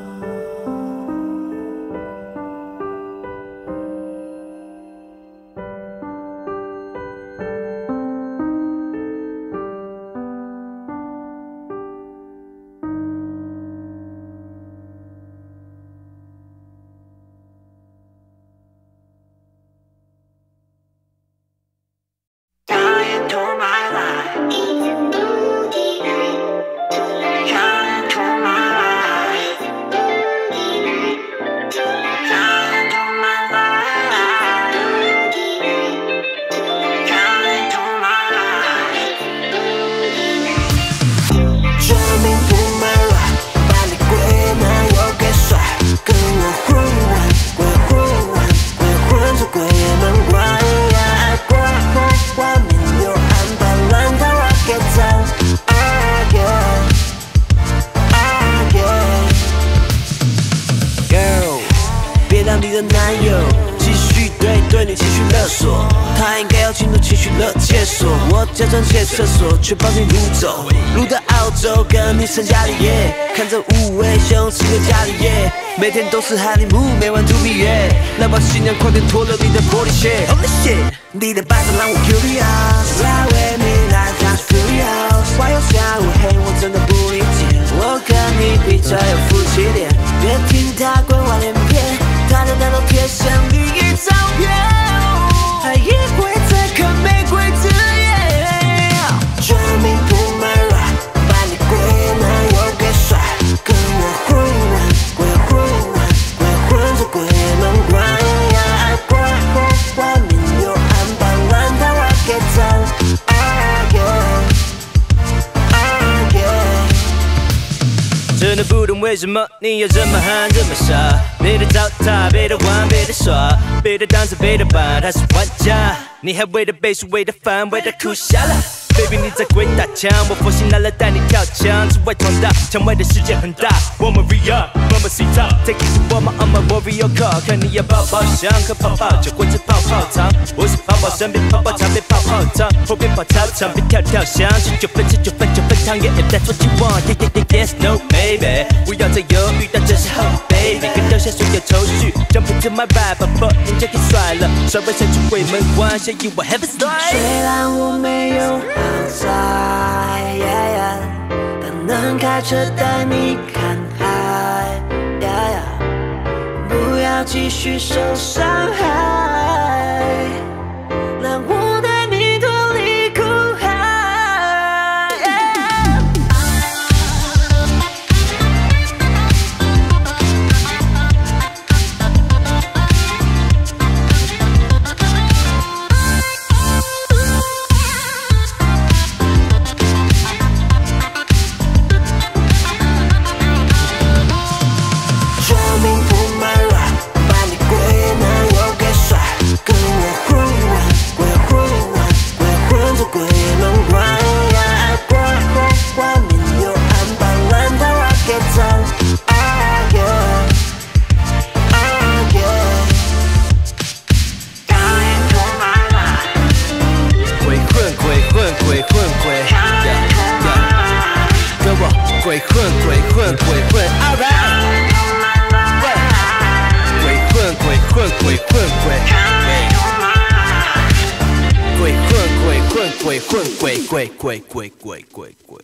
你的男友继续对对你情绪勒索，他应该要进入情绪勒解锁。我假装借厕所，却帮你撸走，撸到澳洲跟你成家立业，看着无尾熊吃的家里耶，每天都是哈利姆，每晚度蜜月。那把新娘快点脱了你的玻璃鞋 ，Holy shit， 你的白色让我 curious， 来为你来 fast furious， 花又下午黑，我真的不理解，我跟你比较有夫妻脸，别听他鬼话连篇。 他的那都贴上利益照片，还以为在看玫瑰之夜。绝命不卖软，把你贵男友给甩，跟我混完，鬼混完，鬼混着鬼门关呀，爱怪坏坏，没有安排让他我给走。啊耶，啊耶。真的不懂为什么你要这么憨，这么傻。 别的糟蹋，别的玩，别的耍，别的当真，别的扮，他是玩家。你还为了背书，为了烦，为了哭瞎了。baby 你在鬼打墙，我佛系来了带你跳墙，之外闯荡，墙外的世界很大。我们 re up， 我们 sit up，take it to 我们 on my warrior car， 看你要泡泡香，喝泡泡酒或者泡泡汤。我是泡泡身边泡泡茶，别泡泡汤，后边跑操场，别跳跳箱，十九分，十九分，九分汤，yeah if that's what you want，yeah yeah yeah yes no baby， 不要再犹豫，到这时候 baby， 跟掉下所有头绪 ，jump into my ride， 人家给甩了，甩尾闪出鬼门关，下一我 have a story。虽然我没有豪宅， yeah, yeah， 但能开车带你看海， yeah, yeah， 不要继续受伤害，让我带你脱离苦海。Yeah. 绝命不卖软，把你贵男友给甩，跟我混。 鬼混鬼混鬼混 ，alright。鬼混鬼混鬼混鬼，鬼混鬼混鬼混鬼鬼鬼鬼鬼鬼鬼。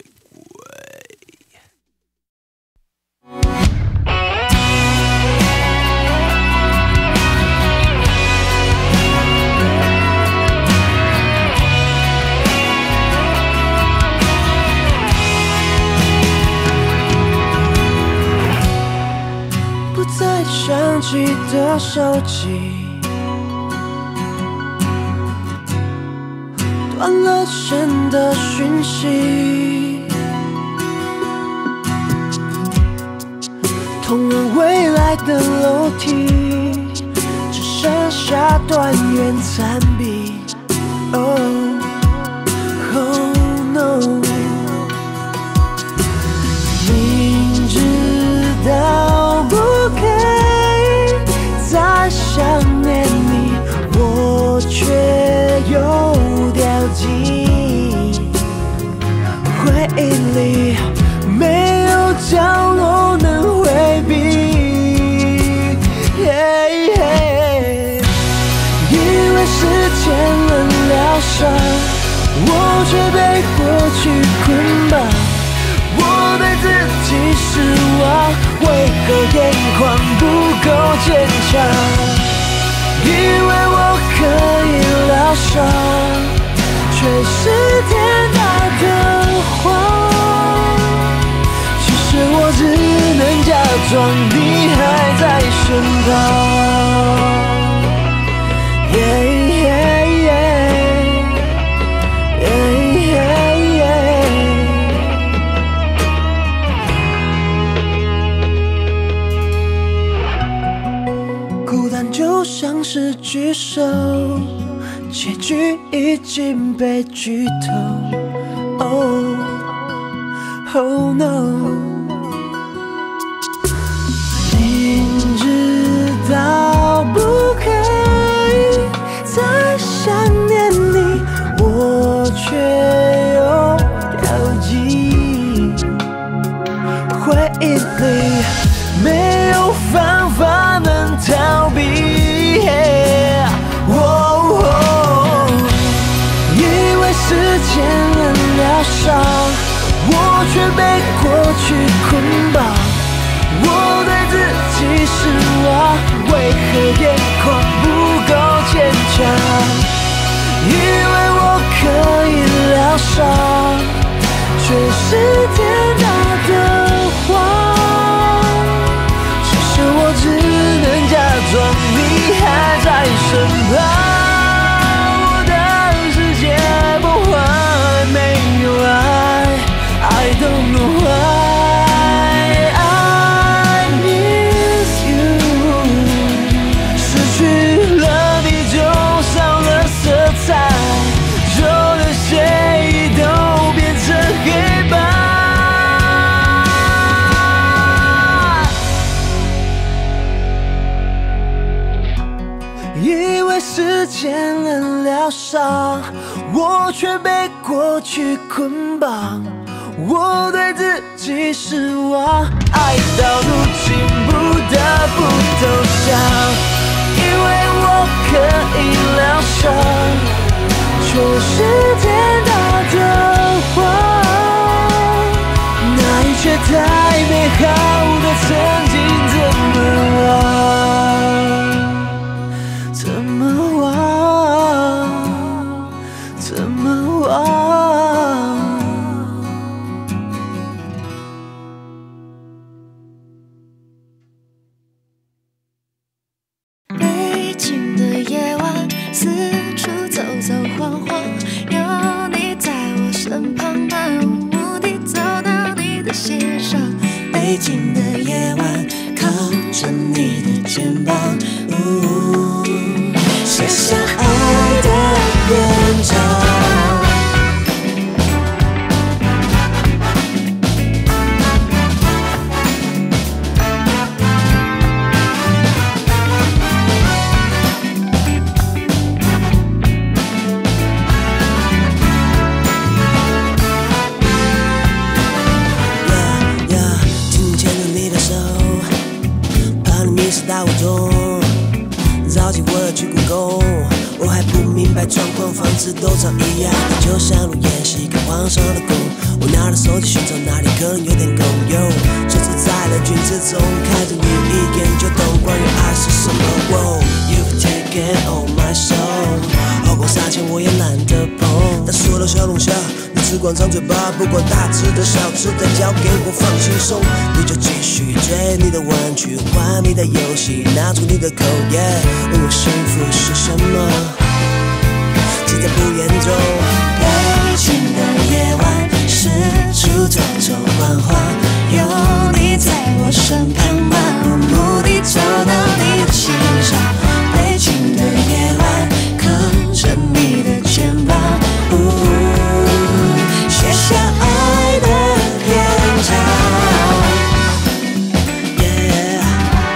在想起的手机，断了线的讯息，通往未来的楼梯，只剩下断垣残壁。Oh, oh no， 明知道不可以再想念你，我却又掉进回忆里，没有角落能回避。Hey, hey， 以为时间能疗伤，我却被过去捆绑。我对自己失望，为何眼眶不够坚强？以为我可以疗伤，却是天大的谎。其实我只能假装你还在身旁。Yeah, yeah, yeah, yeah, yeah, yeah。孤单就像是举手，结局已经被剧透。Oh, oh no， 明知道不可以再想念你，我却又掉进回忆里，没有方法能逃避。Oh, oh， 以为时间能疗伤，我却被过去捆绑。我对自己失望，为何眼眶不够坚强？以为我可以疗伤，却是天大的谎。其实我只能假装你还在身旁。我的世界不会没有爱 I don't know why I miss you， 失去了你就少了色彩，就连谁都变成黑白。以为时间能疗伤，我却被过去捆绑。我对自己失望，爱到如今不得不投降。以为我可以疗伤，却是天大的谎。那一切太美好的曾经怎么忘？怎么忘？怎么忘？ 北京的夜晚，四处走走晃晃，有你在我身旁，漫无目的走到你的心上。北京的夜晚，靠着你的肩膀，呜，写下爱的篇章。 大活动，着急我要去故宫，我还不明白状况，房子都长一样，就像路演戏跟皇上的宫。我拿着手机寻找哪里可能有点共有，这次在人群之中看着你一眼就懂关于爱是什么。Wow, you've taken all my soul， 后宫杀前我也懒得碰，但说到小龙虾，你只管张嘴巴，不管大只的小只的，交给我放轻松，你就继续追你的玩具，玩你的游戏，拿出你的口业，问我幸福是什么，尽在不言中。北京的夜晚，四处走走晃晃，有你在我身旁，漫无目的走到你的心上。北京的夜晚，靠着你的肩膀，呜，写下爱的篇章。Yeah，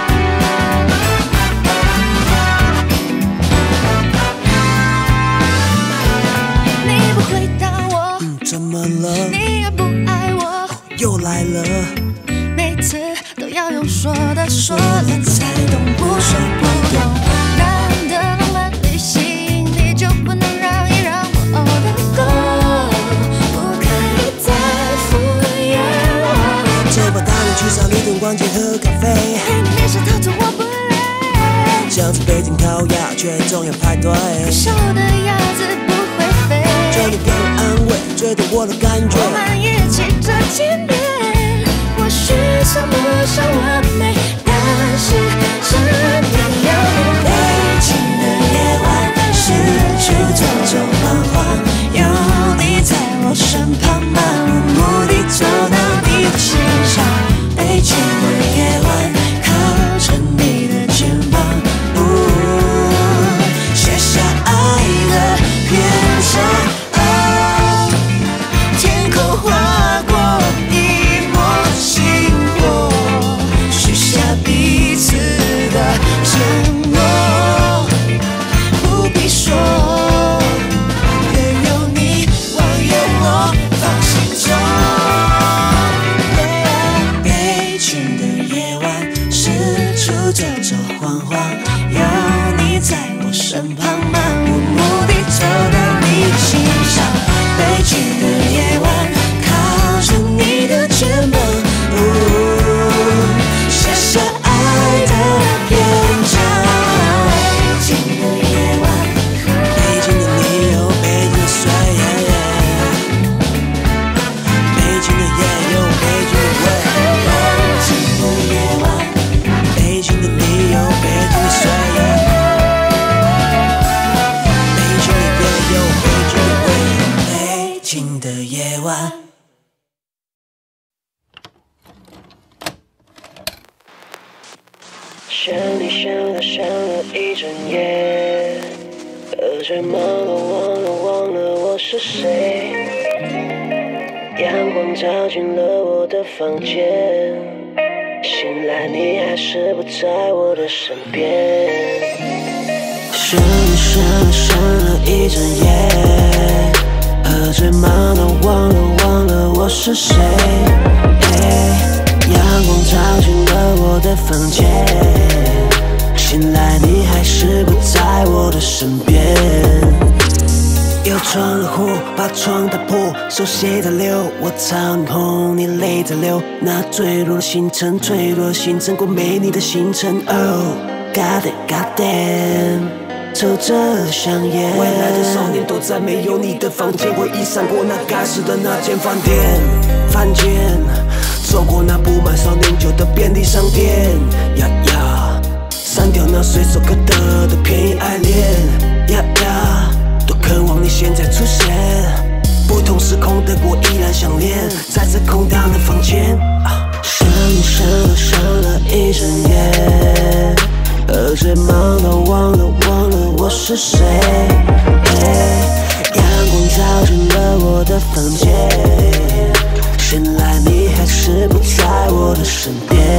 你不回答我， 嗯，怎么了？ 你也不爱我， 又来了。 每次都要用说的，说了才懂，不说不懂。难得浪漫旅行，你就不能让一让我的够，不可以再敷衍我。 走吧，带你去沙利顿逛街喝咖啡， 陪你练习陶醉我不累， 像是北京烤鸭，却总要排队。 可笑的鸭子不会飞， 这里给我安慰，最懂我的感觉。 我们一起这见面，或许算不上完美，但是真的有你。北京的夜晚，四处走走晃晃，有你在我身旁，漫无目的走到你的心上。北京的夜晚，靠着你的肩膀，呜，写下爱的篇章。天空划过一抹星火，许下彼此的承诺，不必说，任由你望有我放心中。北京的夜晚，四处走走晃晃，有你在我身旁，漫无目的走到你的心上。北京的夜晚，靠着你的肩膀，呜，写下爱的篇章。北京的夜晚，北京的你有北京的水，北京的夜有北京的味。北京的夜晚，北京的你有北京的水，北京的夜有北京的味。北京的夜晚。想你想了想了一整夜，喝醉懵了忘了忘了我是谁。阳光照进了我的房间，醒来你还是不在我的身边。想你想了想了一整夜，喝醉懵了忘了忘了我是谁。阳光照进了我的房间，醒来你还是不在我的身边。又闯了祸，把窗打破，手写的流，我操你红，你泪在流。那坠落的星辰，坠落的星辰，过没你的行程。Oh, got it, got damn。抽着香烟，未来的少年都在没有你的房间，回忆闪过那该死的那间饭店，饭间，走过那布满少年酒的便利商店，呀呀，删掉那随手可得的便宜爱恋，呀呀，多渴望你现在出现，不同时空的我依然想念，在这空荡的房间，想你想了想了一整夜。喝醉懵了忘了忘了我是谁，阳光照进了我的房间，醒来你还是不在我的身边。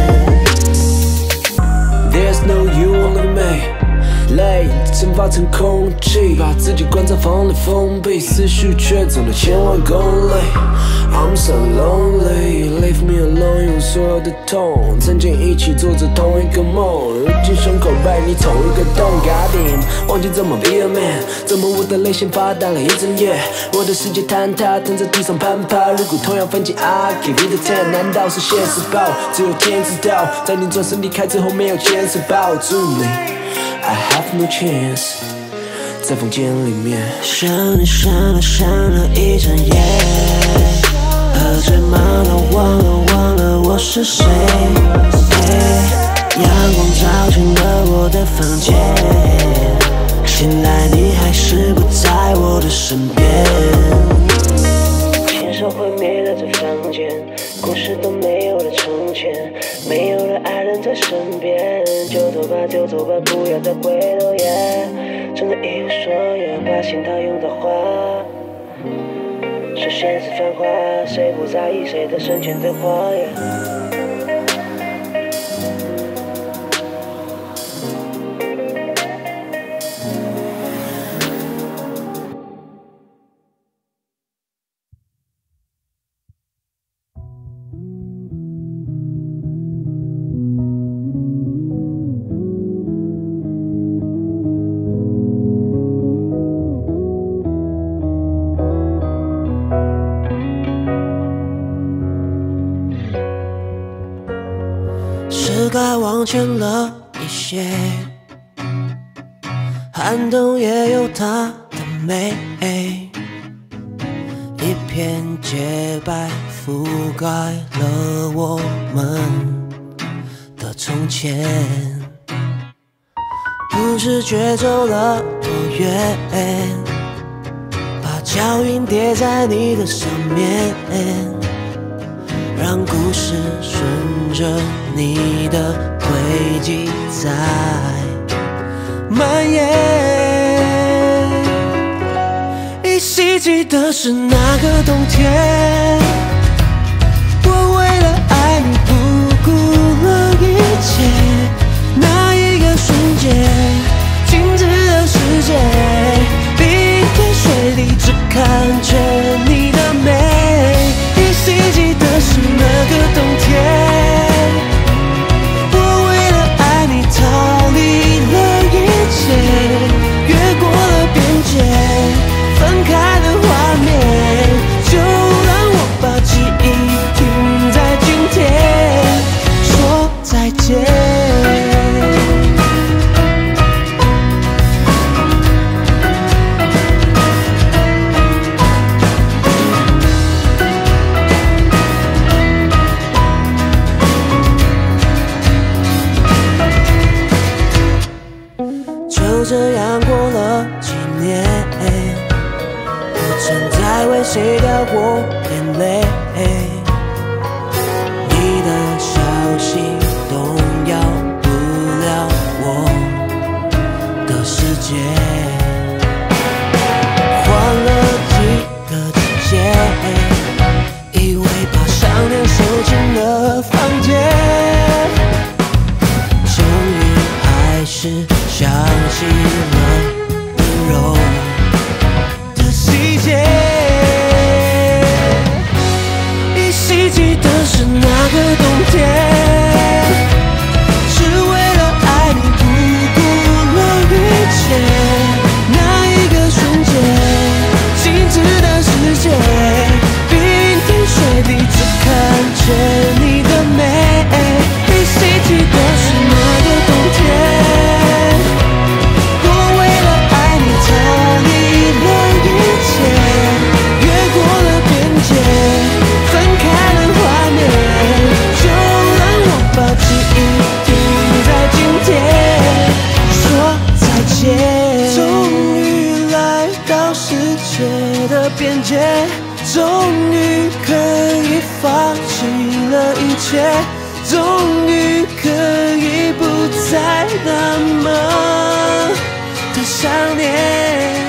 There's no you on me， 累蒸发成空气，把自己关在房里封闭，思绪却走了千万公里。 I'm so lonely, leave me alone， 用所有的痛，曾经一起做着同一个梦，如今胸口被你捅一个洞 ，God damn， 忘记怎么 be a man， 怎么我的泪腺发呆了一整夜，我的世界坍塌，躺在地上攀爬，如果同样分解 I give you the ten， 难道是现实报？只有天知道，在你转身离开之后，没有钱是抱住你 ，I have no chance。在房间里面，想你想了想了一整夜，喝醉忙了忘了忘了我是谁。阳光照进了我的房间，醒来你还是不在我的身边。牵手毁灭了这房间，故事都没有了从前，没有了爱人在身边，就走吧就走吧，不要再回头耶。真的一无所有，把心套用的话，说现实繁华，谁不在意谁的深浅对话呀？是该往前了一些，寒冬也有它的美，一片洁白覆盖了我们的从前，不知觉走了多远，把脚印叠在你的上面，让故事顺着你的轨迹在蔓延。依稀记得是那个冬天，我为了爱你不顾了一切，那一个瞬间静止了时间，冰天雪地只看着你的美。依稀记得是那个冬天，我为了爱你逃离了一切，越过了边界，分开的画面，就让我把记忆停在今天，说再见。就这样过了几年，不曾再为谁掉过眼泪，你的消息动摇不了我的世界，换了几个季节，以为把想念收进了房间，终于还是想起了温柔的细节，依稀记得是那个冬天，是为了爱你不顾了一切，那一个瞬间静止的世界，冰天雪地只看着你的美，依稀记得是那个冬天，边界，终于可以放弃了一切，终于可以不再那么的想念，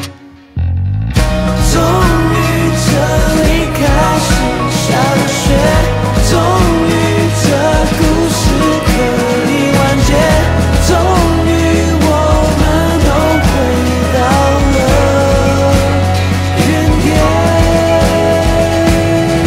终于这里开始下了雪，终于这故事可以完结，终于我们都回到了原点。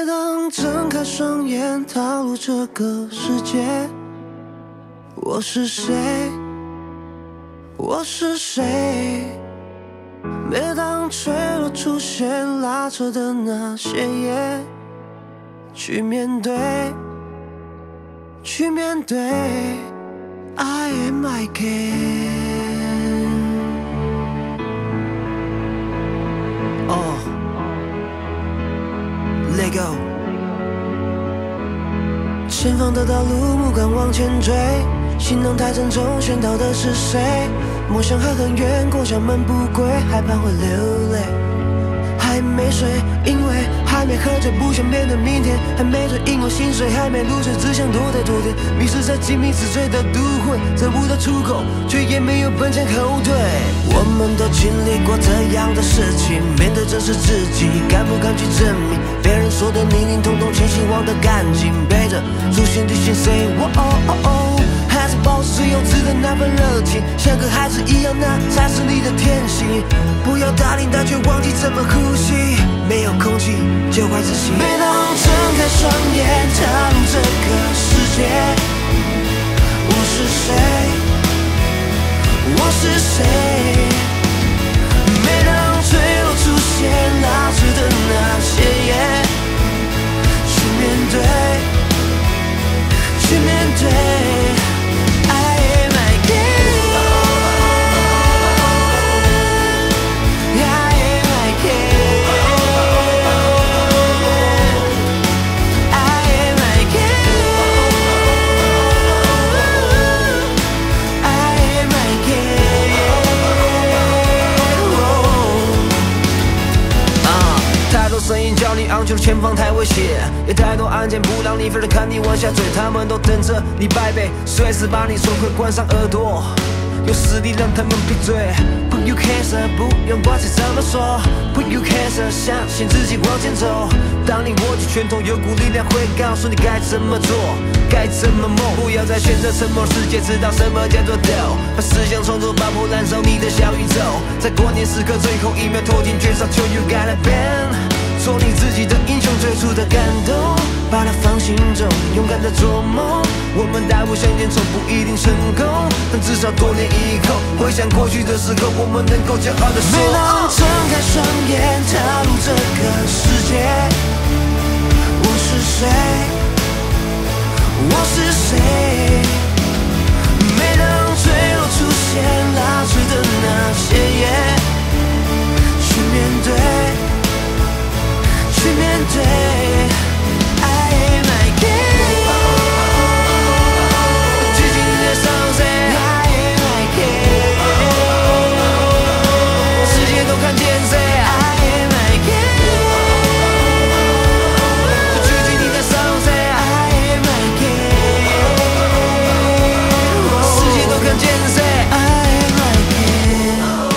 当睁开双眼踏入这个世界，我是谁？我是谁？每当坠落出现拉扯的那些夜，去面对，去面对 I am I can。 哦 Let go。 前方的道路目光往前追，行囊太沉重，选到的是谁？梦想还很远，过家门不归，害怕会流泪。还没睡，因为还没喝酒，不想面对明天。还没醉，因为心碎，还没入睡，只想躲在昨天。迷失在鸡鸣死罪的都会，找不到出口，却也没有奔向后退。我们都经历过这样的事情，面对真实自己，敢不敢去证明？别人说的零零统统，全心忘得干净，背着初心的心 say 我哦哦哦。还是保持最幼稚的那份热情，像个孩子一样，那才是你的天性。不要大领大却忘记怎么呼吸，没有空气就快窒息。每当睁开双眼踏入这个世界，我是谁？我是谁？每当坠落出现拉扯的那些夜，去面对，去面对。声音叫你昂去了前方太危险，也太多案件不让你飞着看你往下坠，他们都等着你败北，随时把你손快关上耳朵，有实力让他们闭嘴。Put you cancer， 不用管谁怎么说 ，Put you cancer， 相信自己往前走。当你握紧拳头，有股力量会告诉你该怎么做，该怎么梦。不要再选择沉默，世界知道什么叫做斗。把思想冲突爆破，燃烧你的小宇宙，在关键时刻最后一秒投进绝杀球 ，You gotta bend。做你自己的英雄，最初的感动，把它放心中，勇敢的做梦。我们大步向前冲，不一定成功，但至少多年以后，回想过去的时候，我们能够骄傲的说。每当睁开双眼踏入这个世界，我是谁？我是谁？每当坠落出现拉扯的那些夜，去面对。去面对 I am I can， 举起你的双手 I am I can， 世界都看见谁 I am I can， 举起你的双手 I am I can， 世界都看见谁 I am I can。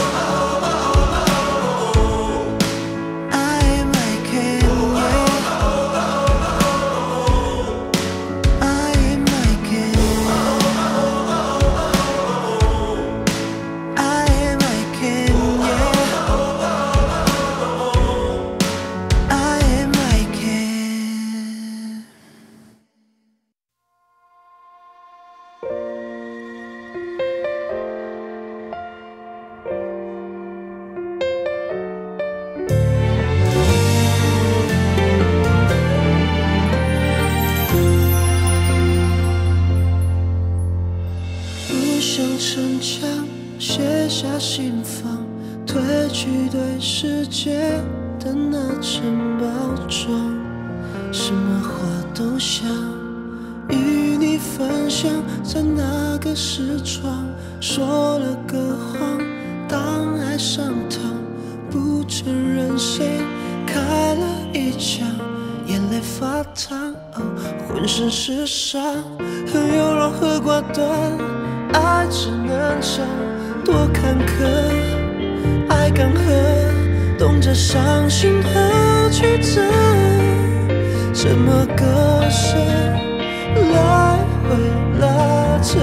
逞强，卸下心防，褪去对世界的那层包装，什么话都想与你分享，在那个时窗说了个谎，当爱上他，不承认谁开了一枪，眼泪发烫，哦，浑身是伤，很有融和寡断。爱只能唱多坎坷，爱干涸，懂得伤心和曲折，怎么割舍，来回拉扯。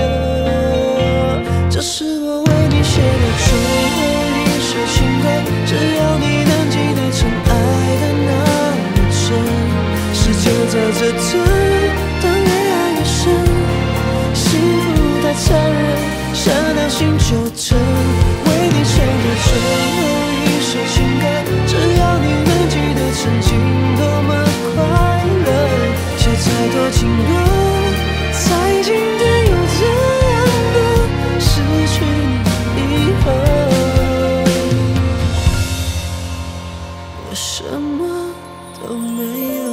这是我为你写的最后一首情歌，只要你能记得曾爱的那么真。 时间在这等，当越爱越深，幸福太残忍，想到心就疼。为你写的最后一首情歌，只要你能记得曾经多么快乐。写再多情歌，再经典又怎样的失去你以后，我什么都没有。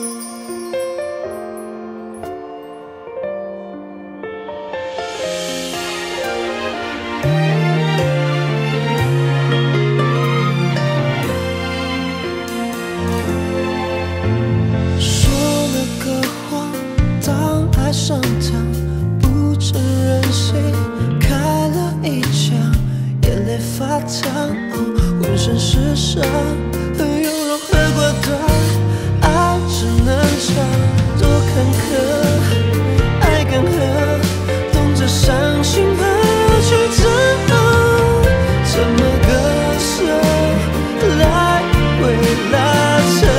说了个谎，当爱上汤，不承认谁开了一枪，眼泪发烫，哦，浑身是伤，有肉喝过汤，爱只能尝，多坎坷，爱干涸，懂着伤心和曲折，怎么割舍来回拉扯。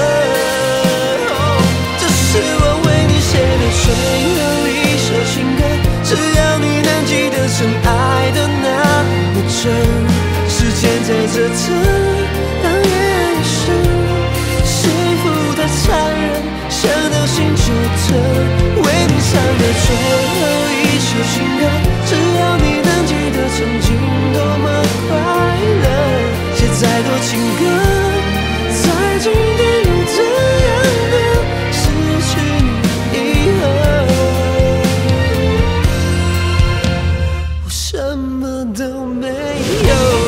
这是我为你写的最后一首情歌，只要你能记得曾爱的那么真。时间在这等，当越爱越深，幸福太残忍，想到心就疼。为你唱的最后一首情歌，只要你能记得曾经多么快乐。写再多情歌，再经典又怎样的失去你以后，我什么都没有。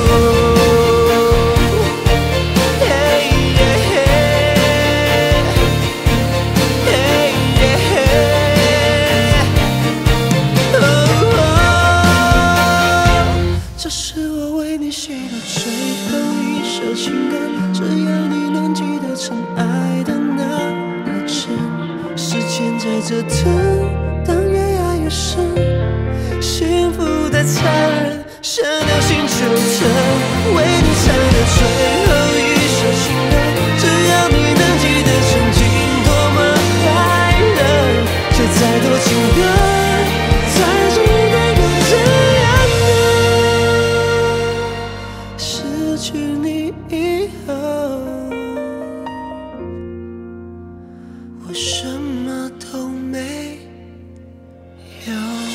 这是我为你写的最后一首情歌，只要你能记得曾爱的那么真。时间在这等，当越爱越深，幸福太残忍，想到心就疼。为你唱的最后一首情歌，只要你能记得曾经多么快乐。写再多情歌，再经典又怎样的失去你以后，我什么都没有。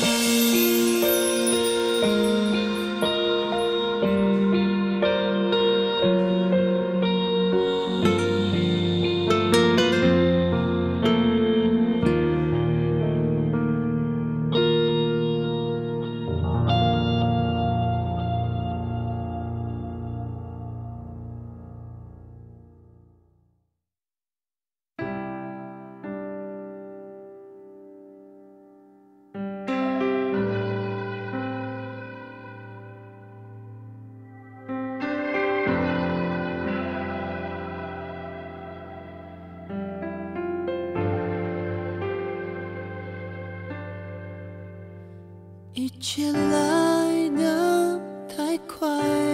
一切来得太快，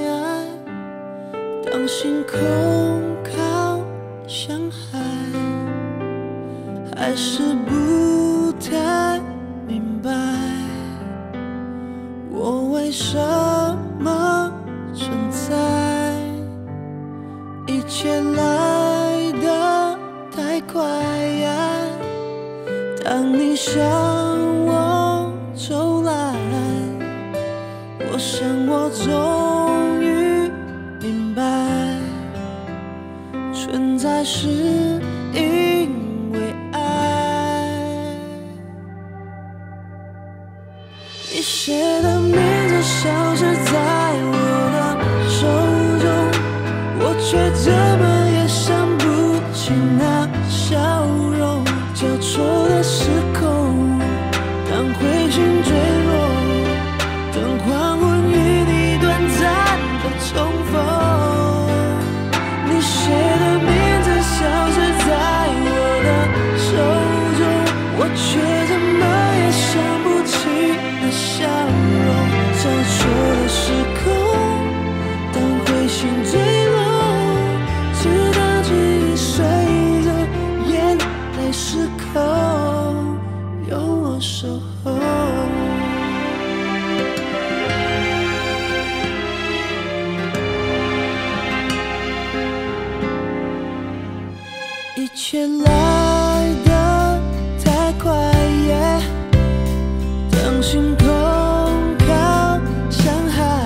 当心空靠向海，还是不太明白我为什么存在。一切来得太快，当你向我走来，我想我终于明白，存在是因为爱。你写的名字消失在我的手中，我却怎么也想不起那笑容。交错的时空，当灰烬坠落，等黄昏与你短暂的重逢。你写的名字消失在我的手中，我却怎么也想不起那笑容。交错的时空，当灰烬坠落，直到记忆随着眼泪时刻有我守候。一切来得太快，耶，当心空靠向海，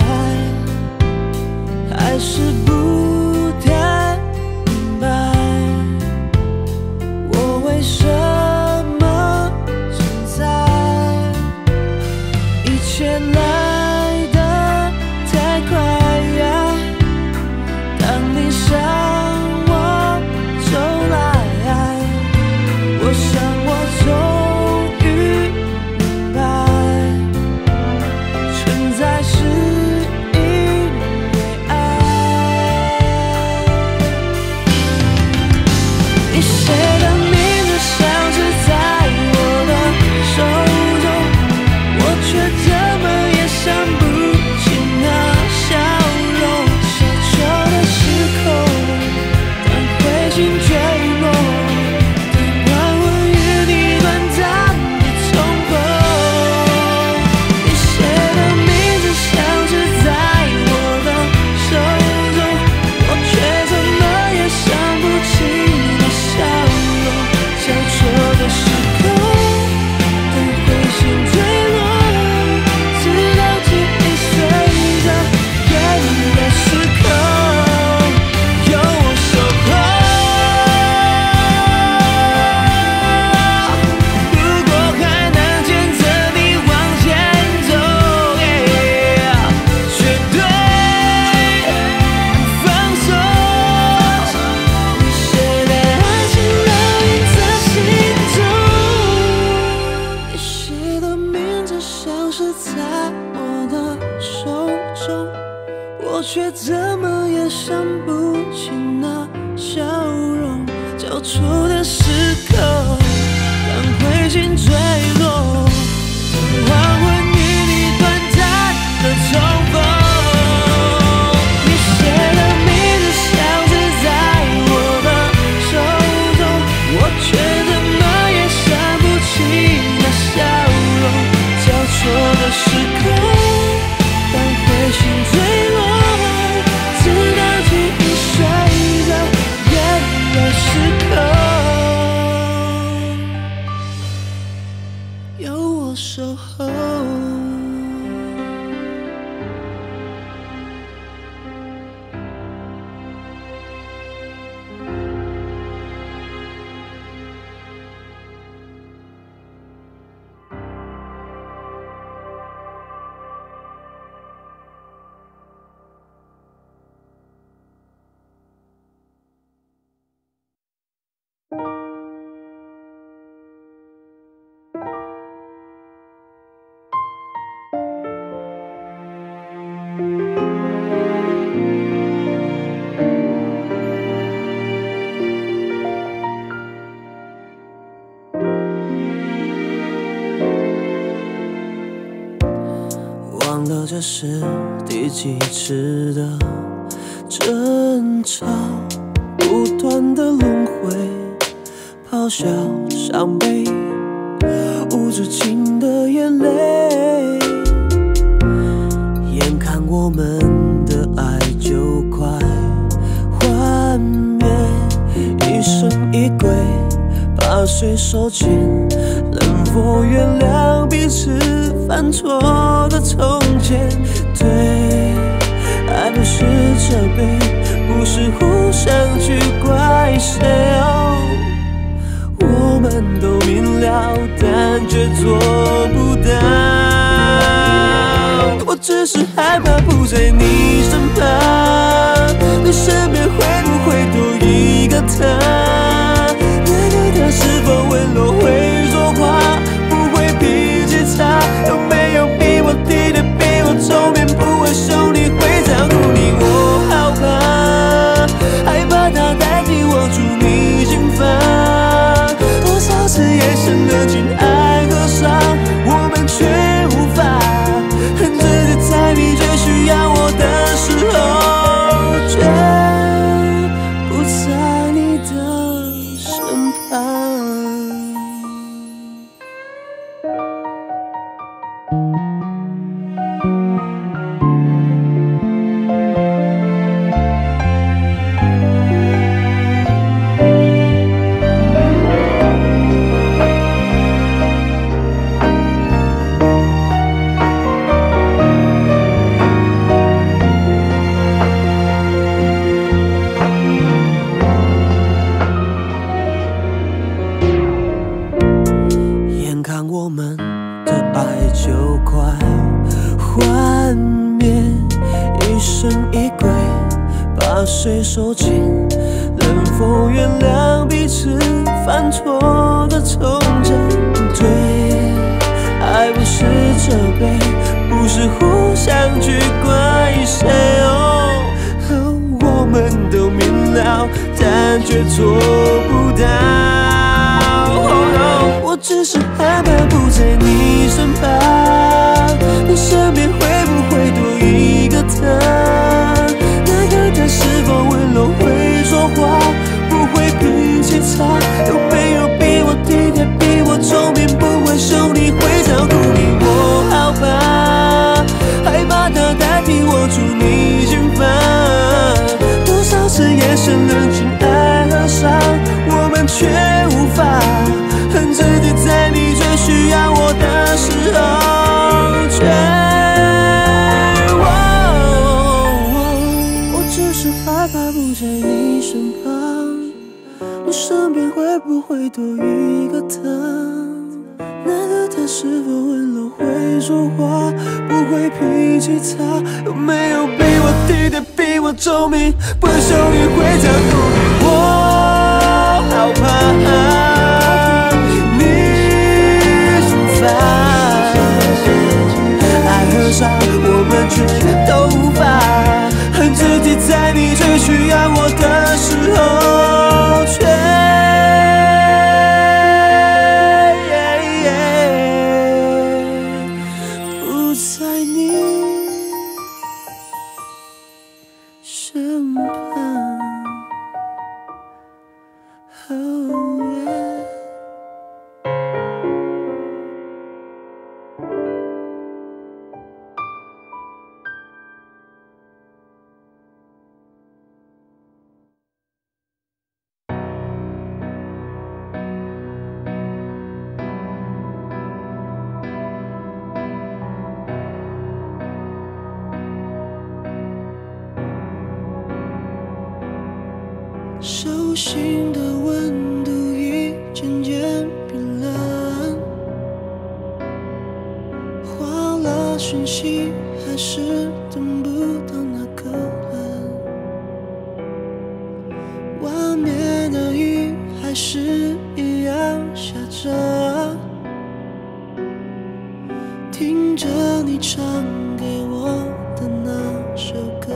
还是不太明白，我为什么存在。一切来得太快，耶，当你向我走来，我想我终于明白，存在是因为爱。你写的名字像是在我的手中，我却怎么也想不起那笑容。小丑的时候，当灰烬坠落，我却怎么也想不起那笑容。交错的时刻，当灰烬坠落，黄昏与你短暂的重逢。你写的名字像是在我的手中，我却怎么也想不起那笑容。交错的时刻，当灰烬坠落，直到记忆随着眼泪失控，有我守候。忘了这是第几次的争吵，不断的轮回，咆哮伤悲，无止境的眼泪，眼看我们的爱就快幻灭，一生一归，把水收紧，能否原谅彼此犯错的从前？对，爱不是责备，不是互相去怪谁。哦，我们都明了，但却做不到。我只是害怕不在你身旁，你身边会不会多一个他？那个他是否温柔会说话，不会脾气差？有没有比我体贴，比我聪明，不会凶你，会照顾你？我好怕，害怕他代替我住你心房。多少次眼神冷静，爱和伤，我们却无法恨自己，在你最需要我的时候，却不在你的爱就快幻灭，疑神疑鬼，把谁收紧？能否原谅彼此犯错的从前？对，爱不是责备，不是互相去怪谁哦。我们都明了，但却做不到。Oh, 我只是害怕不在你身旁，你身边会不会多一个他？那个他是否温柔会说话，不会脾气差？有没有比我体贴，比我聪明，不会凶你，会照顾你？我好怕，害怕他代替我住你心房。多少次眼神冷静，爱和伤，我们却无法恨自己，在你最需要我的时候却……我只是害怕不在你身旁，你身边会不会多一个他？那个他是否温柔会说话，不会脾气差？有没有比我体贴，比我聪明，不会凶你，会照顾你？我好怕你心烦，爱和伤我们却都无法恨自己，在你最需要我的时候却不在你身旁。Oh, yeah. 手心的温度已渐渐冰冷，划了讯息还是等不到那个人，外面的雨还是一样下着，听着你唱给我的那首歌。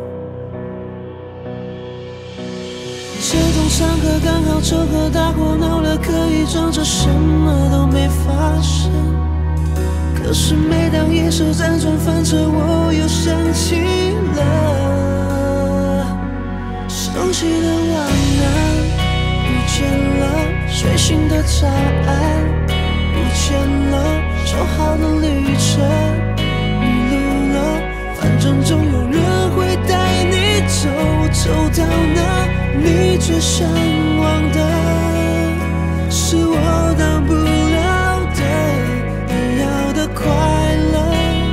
这栋上课刚好凑合，大火闹了，可以装着什么都没发生。可是每当夜色辗转反侧，我又想起了熟悉的晚安，不见了睡醒的早安，不见了说好的旅程，迷路了，反正总有人会带你走，走到那你最向往的，是我当不了的，你要的快乐，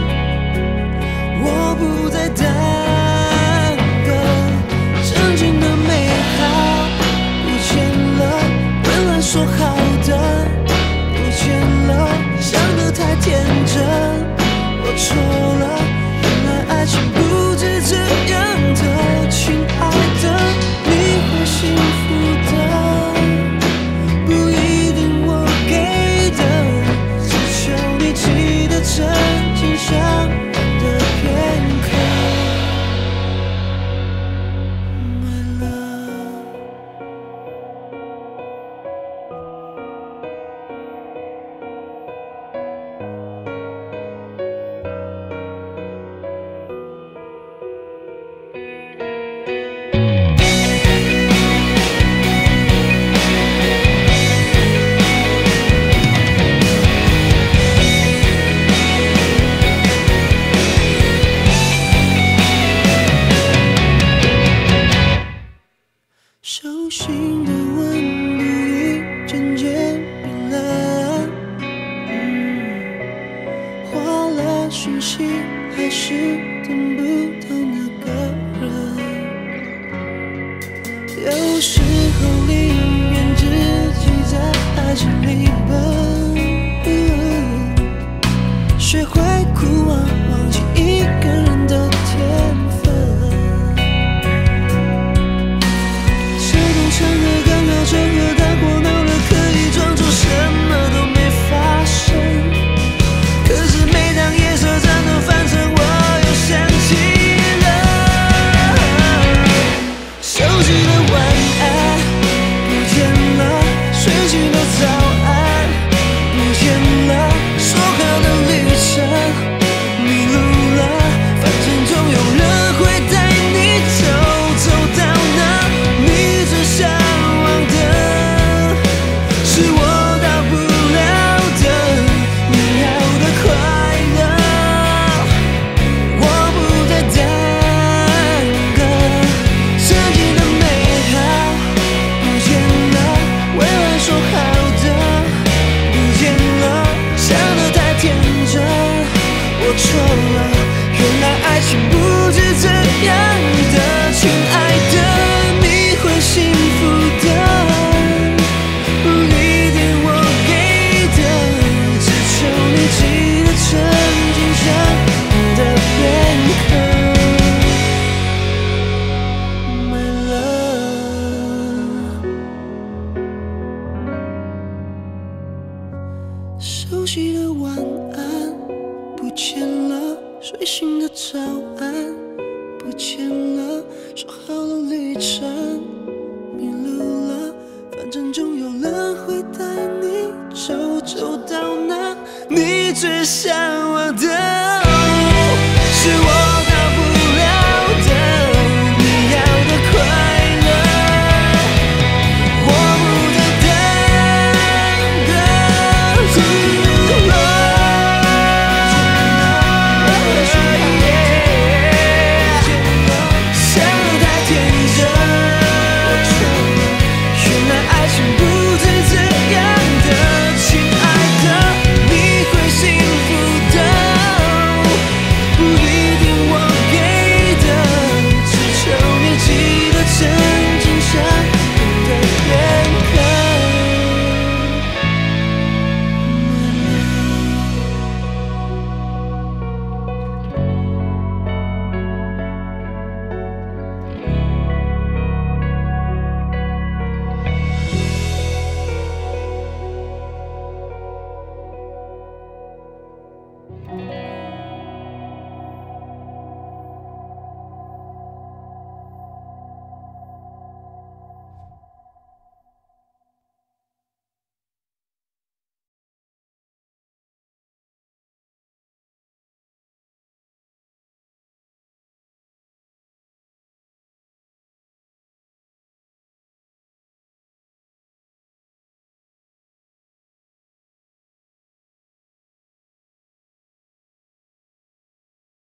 我不再耽搁。曾经的美好不见了，本来说好的不见了，想得太天真，我错了，原来爱情不止这样的，亲爱的。幸福的不一定我给的，只求你记得曾经想的片刻 My love。 手心的温度已渐渐冰冷，嗯，划了讯息还是等不到那个人，有时候宁愿自己在爱情里奔，嗯， 早安，不见了说好的旅程，迷路了，反正总有人会带你走，走到哪你最向往的，是我到不了的，你要的快乐，我不再耽搁，曾经的美好不见了，未来说好的不见了，想得太天真，我错了，原来爱情不是这样的，亲爱的，你会幸福的，不一定我给的，只求你记得曾经相的片刻。My love，熟悉的晚安不见了，睡醒的早安不见了，说好了旅程迷路了，反正总有人会带你走，走到哪你最向